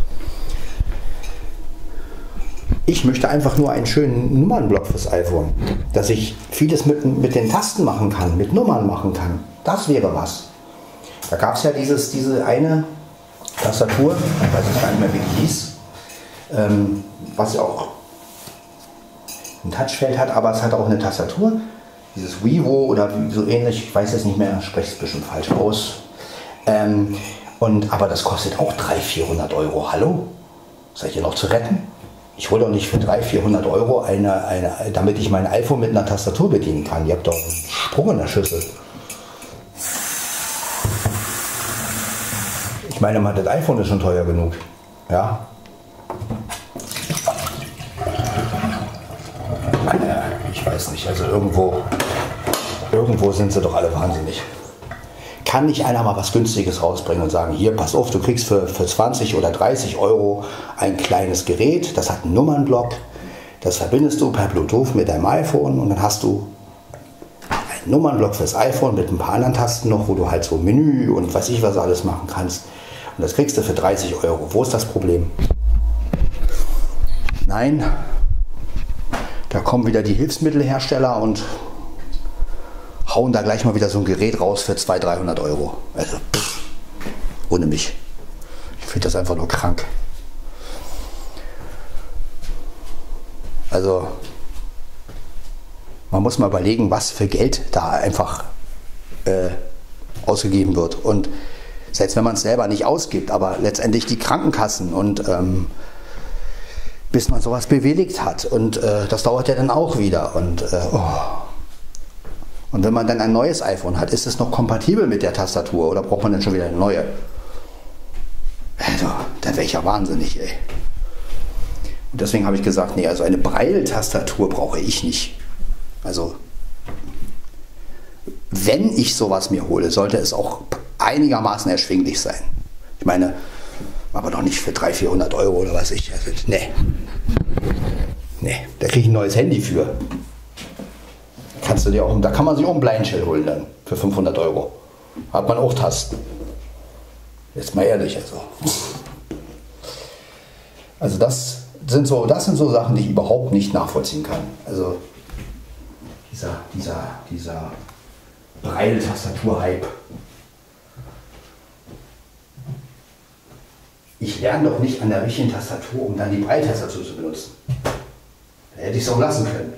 Ich möchte einfach nur einen schönen Nummernblock fürs iPhone, dass ich vieles mit, mit den Tasten machen kann, mit Nummern machen kann. Das wäre was. Da gab es ja dieses, diese eine Tastatur, ich weiß nicht mehr, wie die hieß, ähm, was ja auch ein Touchfeld hat, aber es hat auch eine Tastatur. Dieses Vivo oder so ähnlich, ich weiß jetzt nicht mehr, spreche es ein bisschen falsch aus. Ähm, und, aber das kostet auch dreihundert, vierhundert Euro. Hallo? Seid ihr noch zu retten? Ich hole doch nicht für dreihundert, vierhundert Euro eine, eine, damit ich mein iPhone mit einer Tastatur bedienen kann. Ihr habt doch einen Sprung in der Schüssel. Ich meine mal, das iPhone ist schon teuer genug. Ja. Ich weiß nicht, also irgendwo, irgendwo sind sie doch alle wahnsinnig. Kann nicht einer mal was Günstiges rausbringen und sagen, hier, pass auf, du kriegst für, für zwanzig oder dreißig Euro ein kleines Gerät, das hat einen Nummernblock, das verbindest du per Bluetooth mit deinem iPhone und dann hast du einen Nummernblock fürs iPhone mit ein paar anderen Tasten noch, wo du halt so Menü und weiß ich was alles machen kannst. Und das kriegst du für dreißig Euro. Wo ist das Problem? Nein, da kommen wieder die Hilfsmittelhersteller und hauen da gleich mal wieder so ein Gerät raus für zweihundert, dreihundert Euro. Also, pff, ohne mich. Ich finde das einfach nur krank. Also, man muss mal überlegen, was für Geld da einfach äh, ausgegeben wird. Und selbst wenn man es selber nicht ausgibt, aber letztendlich die Krankenkassen und ähm, bis man sowas bewilligt hat. Und äh, das dauert ja dann auch wieder. Und, äh, oh. und wenn man dann ein neues iPhone hat, ist es noch kompatibel mit der Tastatur oder braucht man dann schon wieder eine neue? Also, da wäre ich ja wahnsinnig, ey. Und deswegen habe ich gesagt, nee, also eine Braille-Tastatur brauche ich nicht. Also, wenn ich sowas mir hole, sollte es auch einigermaßen erschwinglich sein. Ich meine, aber doch nicht für dreihundert, vierhundert Euro oder was ich. Also, nee. Nee, da kriege ich ein neues Handy für. Kannst du dir auch, da kann man sich auch ein Blindshell holen dann für fünfhundert Euro. Hat man auch Tasten. Jetzt mal ehrlich, also. Also das sind so, das sind so Sachen, die ich überhaupt nicht nachvollziehen kann. Also dieser, dieser, dieser Braille-Tastatur-Hype. Ich lerne doch nicht an der richtigen Tastatur, um dann die Braille-Tastatur zu benutzen. Da hätte ich es auch lassen können.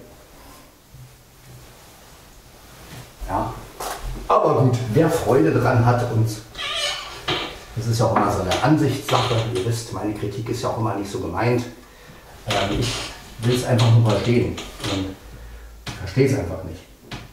Ja, aber gut, wer Freude dran hat und das ist ja auch immer so eine Ansichtssache. Ihr wisst, meine Kritik ist ja auch immer nicht so gemeint. Ähm, ich will es einfach nur verstehen. Und ich verstehe es einfach nicht.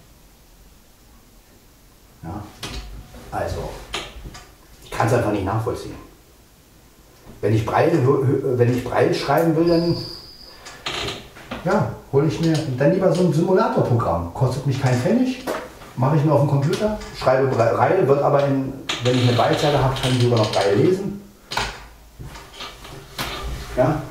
Ja, also, ich kann es einfach nicht nachvollziehen. Wenn ich Braille, wenn ich Braille schreiben will, dann ja, hole ich mir dann lieber so ein Simulatorprogramm. Kostet mich keinen Pfennig. Mache ich mir auf dem Computer, schreibe Braille, wird aber, in, wenn ich eine Braillezeile habe, kann ich sogar noch Braille lesen. Ja.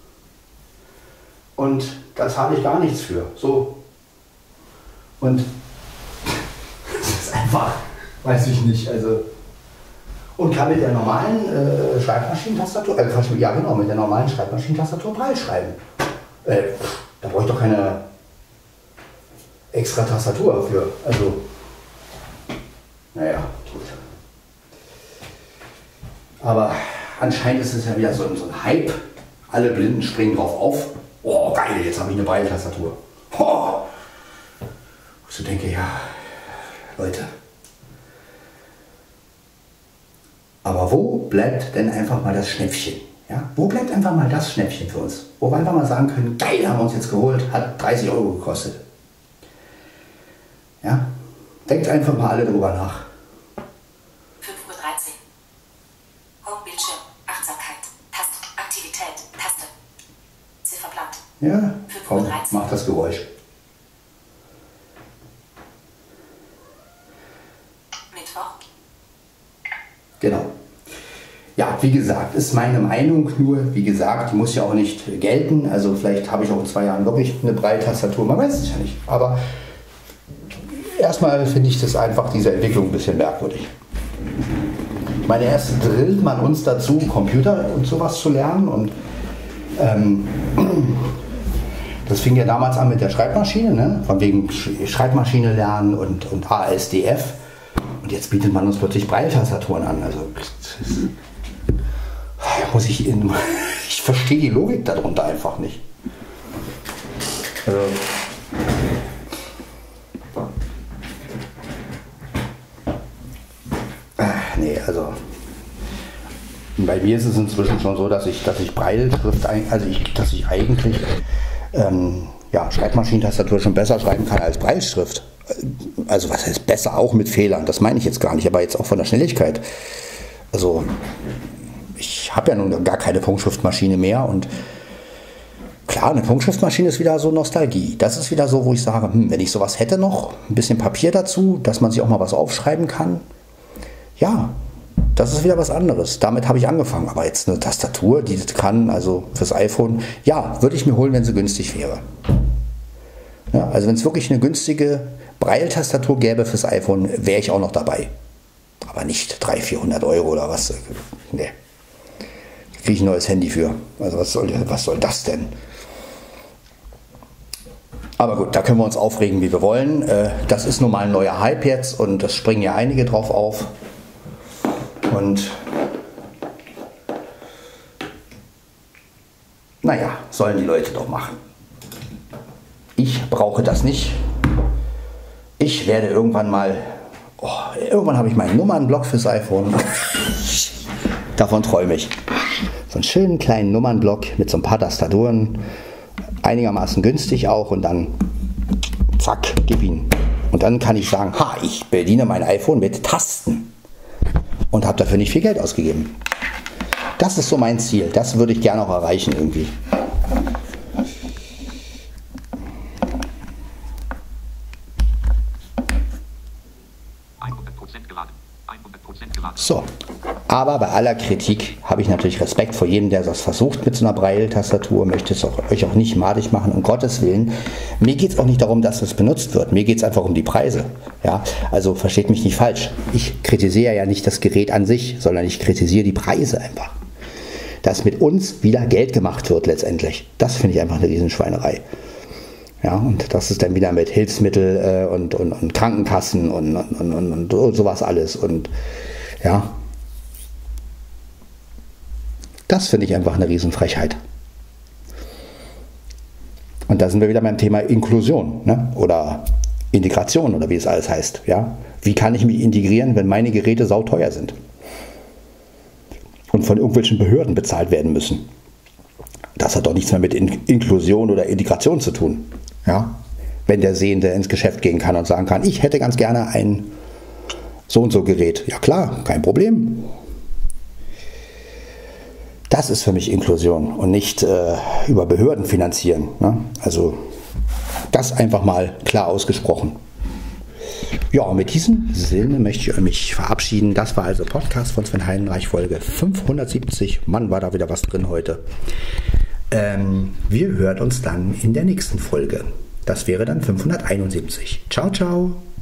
Und da zahle ich gar nichts für. So. Und das ist einfach, weiß ich nicht, also. Und kann mit der normalen äh, Schreibmaschinentastatur, äh, ja genau, mit der normalen Schreibmaschinentastatur Braille schreiben. Äh, da brauche ich doch keine extra Tastatur für. Also, naja, gut. Aber anscheinend ist es ja wieder so, so ein Hype. Alle Blinden springen drauf auf. Oh, geil, jetzt habe ich eine Braille-Tastatur. Oh. Ich so denke, ja, Leute. Aber wo bleibt denn einfach mal das Schnäppchen? Ja? Wo bleibt einfach mal das Schnäppchen für uns? Wo wir einfach mal sagen können, geil, haben wir uns jetzt geholt, hat dreißig Euro gekostet. Ja? Denkt einfach mal alle drüber nach. fünf Uhr dreizehn. Homebildschirm, Achtsamkeit, Taste, Aktivität, Taste. Zifferblatt. Ja, komm, mach das Geräusch. Mittwoch. Genau. Ja, wie gesagt, ist meine Meinung, nur, wie gesagt, die muss ja auch nicht gelten. Also vielleicht habe ich auch in zwei Jahren wirklich eine Braille-Tastatur, man weiß es ja nicht. Aber erstmal finde ich das einfach, diese Entwicklung ein bisschen merkwürdig. Ich meine, erst drillt man uns dazu, Computer und sowas zu lernen. Und ähm, das fing ja damals an mit der Schreibmaschine, ne? Von wegen Schreibmaschine lernen und, und A S D F. Und jetzt bietet man uns plötzlich Braille-Tastaturen an. Also muss ich, in, ich verstehe die Logik darunter einfach nicht. Also, ach, nee, also Bei mir ist es inzwischen schon so, dass ich, dass ich Brailleschrift, also ich, dass ich eigentlich ähm, ja, Schreibmaschinentastatur schon besser schreiben kann als Brailleschrift. Also was heißt besser, auch mit Fehlern, das meine ich jetzt gar nicht, aber jetzt auch von der Schnelligkeit. Also ich habe ja nun gar keine Punktschriftmaschine mehr und klar, eine Punktschriftmaschine ist wieder so Nostalgie. Das ist wieder so, wo ich sage, hm, wenn ich sowas hätte noch, ein bisschen Papier dazu, dass man sich auch mal was aufschreiben kann. Ja, das ist wieder was anderes. Damit habe ich angefangen. Aber jetzt eine Tastatur, die das kann, also fürs iPhone, ja, würde ich mir holen, wenn sie günstig wäre. Ja, also wenn es wirklich eine günstige Braille-Tastatur gäbe fürs iPhone, wäre ich auch noch dabei. Aber nicht dreihundert, vierhundert Euro oder was. Nee. Da kriege ich ein neues Handy für. Also was soll, was soll das denn? Aber gut, da können wir uns aufregen, wie wir wollen. Das ist nun mal ein neuer Hype jetzt und das springen ja einige drauf auf. Und naja, sollen die Leute doch machen. Ich brauche das nicht. Ich werde irgendwann mal, oh, irgendwann habe ich meinen Nummernblock fürs iPhone. Davon träume ich. So einen schönen kleinen Nummernblock mit so ein paar Tastaturen. Einigermaßen günstig auch und dann zack, gib ihn. Und dann kann ich sagen, ha, ich bediene mein iPhone mit Tasten und habe dafür nicht viel Geld ausgegeben. Das ist so mein Ziel. Das würde ich gerne auch erreichen irgendwie. hundert Prozent geladen. hundert Prozent geladen. So, aber bei aller Kritik habe ich natürlich Respekt vor jedem, der das versucht mit so einer Braille-Tastatur, möchte es auch, euch auch nicht madig machen, um Gottes Willen. Mir geht es auch nicht darum, dass es benutzt wird, mir geht es einfach um die Preise. Ja? Also versteht mich nicht falsch, ich kritisiere ja nicht das Gerät an sich, sondern ich kritisiere die Preise einfach. Dass mit uns wieder Geld gemacht wird letztendlich, das finde ich einfach eine Riesenschweinerei. Ja, und das ist dann wieder mit Hilfsmittel äh, und, und, und Krankenkassen und, und, und, und sowas alles. Und ja, das finde ich einfach eine Riesenfrechheit. Und da sind wir wieder beim Thema Inklusion, ne? Oder Integration oder wie es alles heißt. Ja? Wie kann ich mich integrieren, wenn meine Geräte sauteuer sind und von irgendwelchen Behörden bezahlt werden müssen? Das hat doch nichts mehr mit In- Inklusion oder Integration zu tun. Ja? Wenn der Sehende ins Geschäft gehen kann und sagen kann, ich hätte ganz gerne ein so und so Gerät. Ja klar, kein Problem. Das ist für mich Inklusion und nicht äh, über Behörden finanzieren. Ne? Also das einfach mal klar ausgesprochen. Ja, und mit diesem Sinne möchte ich mich verabschieden. Das war also Podcast von Sven Heidenreich, Folge fünfhundertsiebzig. Mann, war da wieder was drin heute. Ähm, wir hören uns dann in der nächsten Folge. Das wäre dann fünfhunderteinundsiebzig. Ciao, ciao.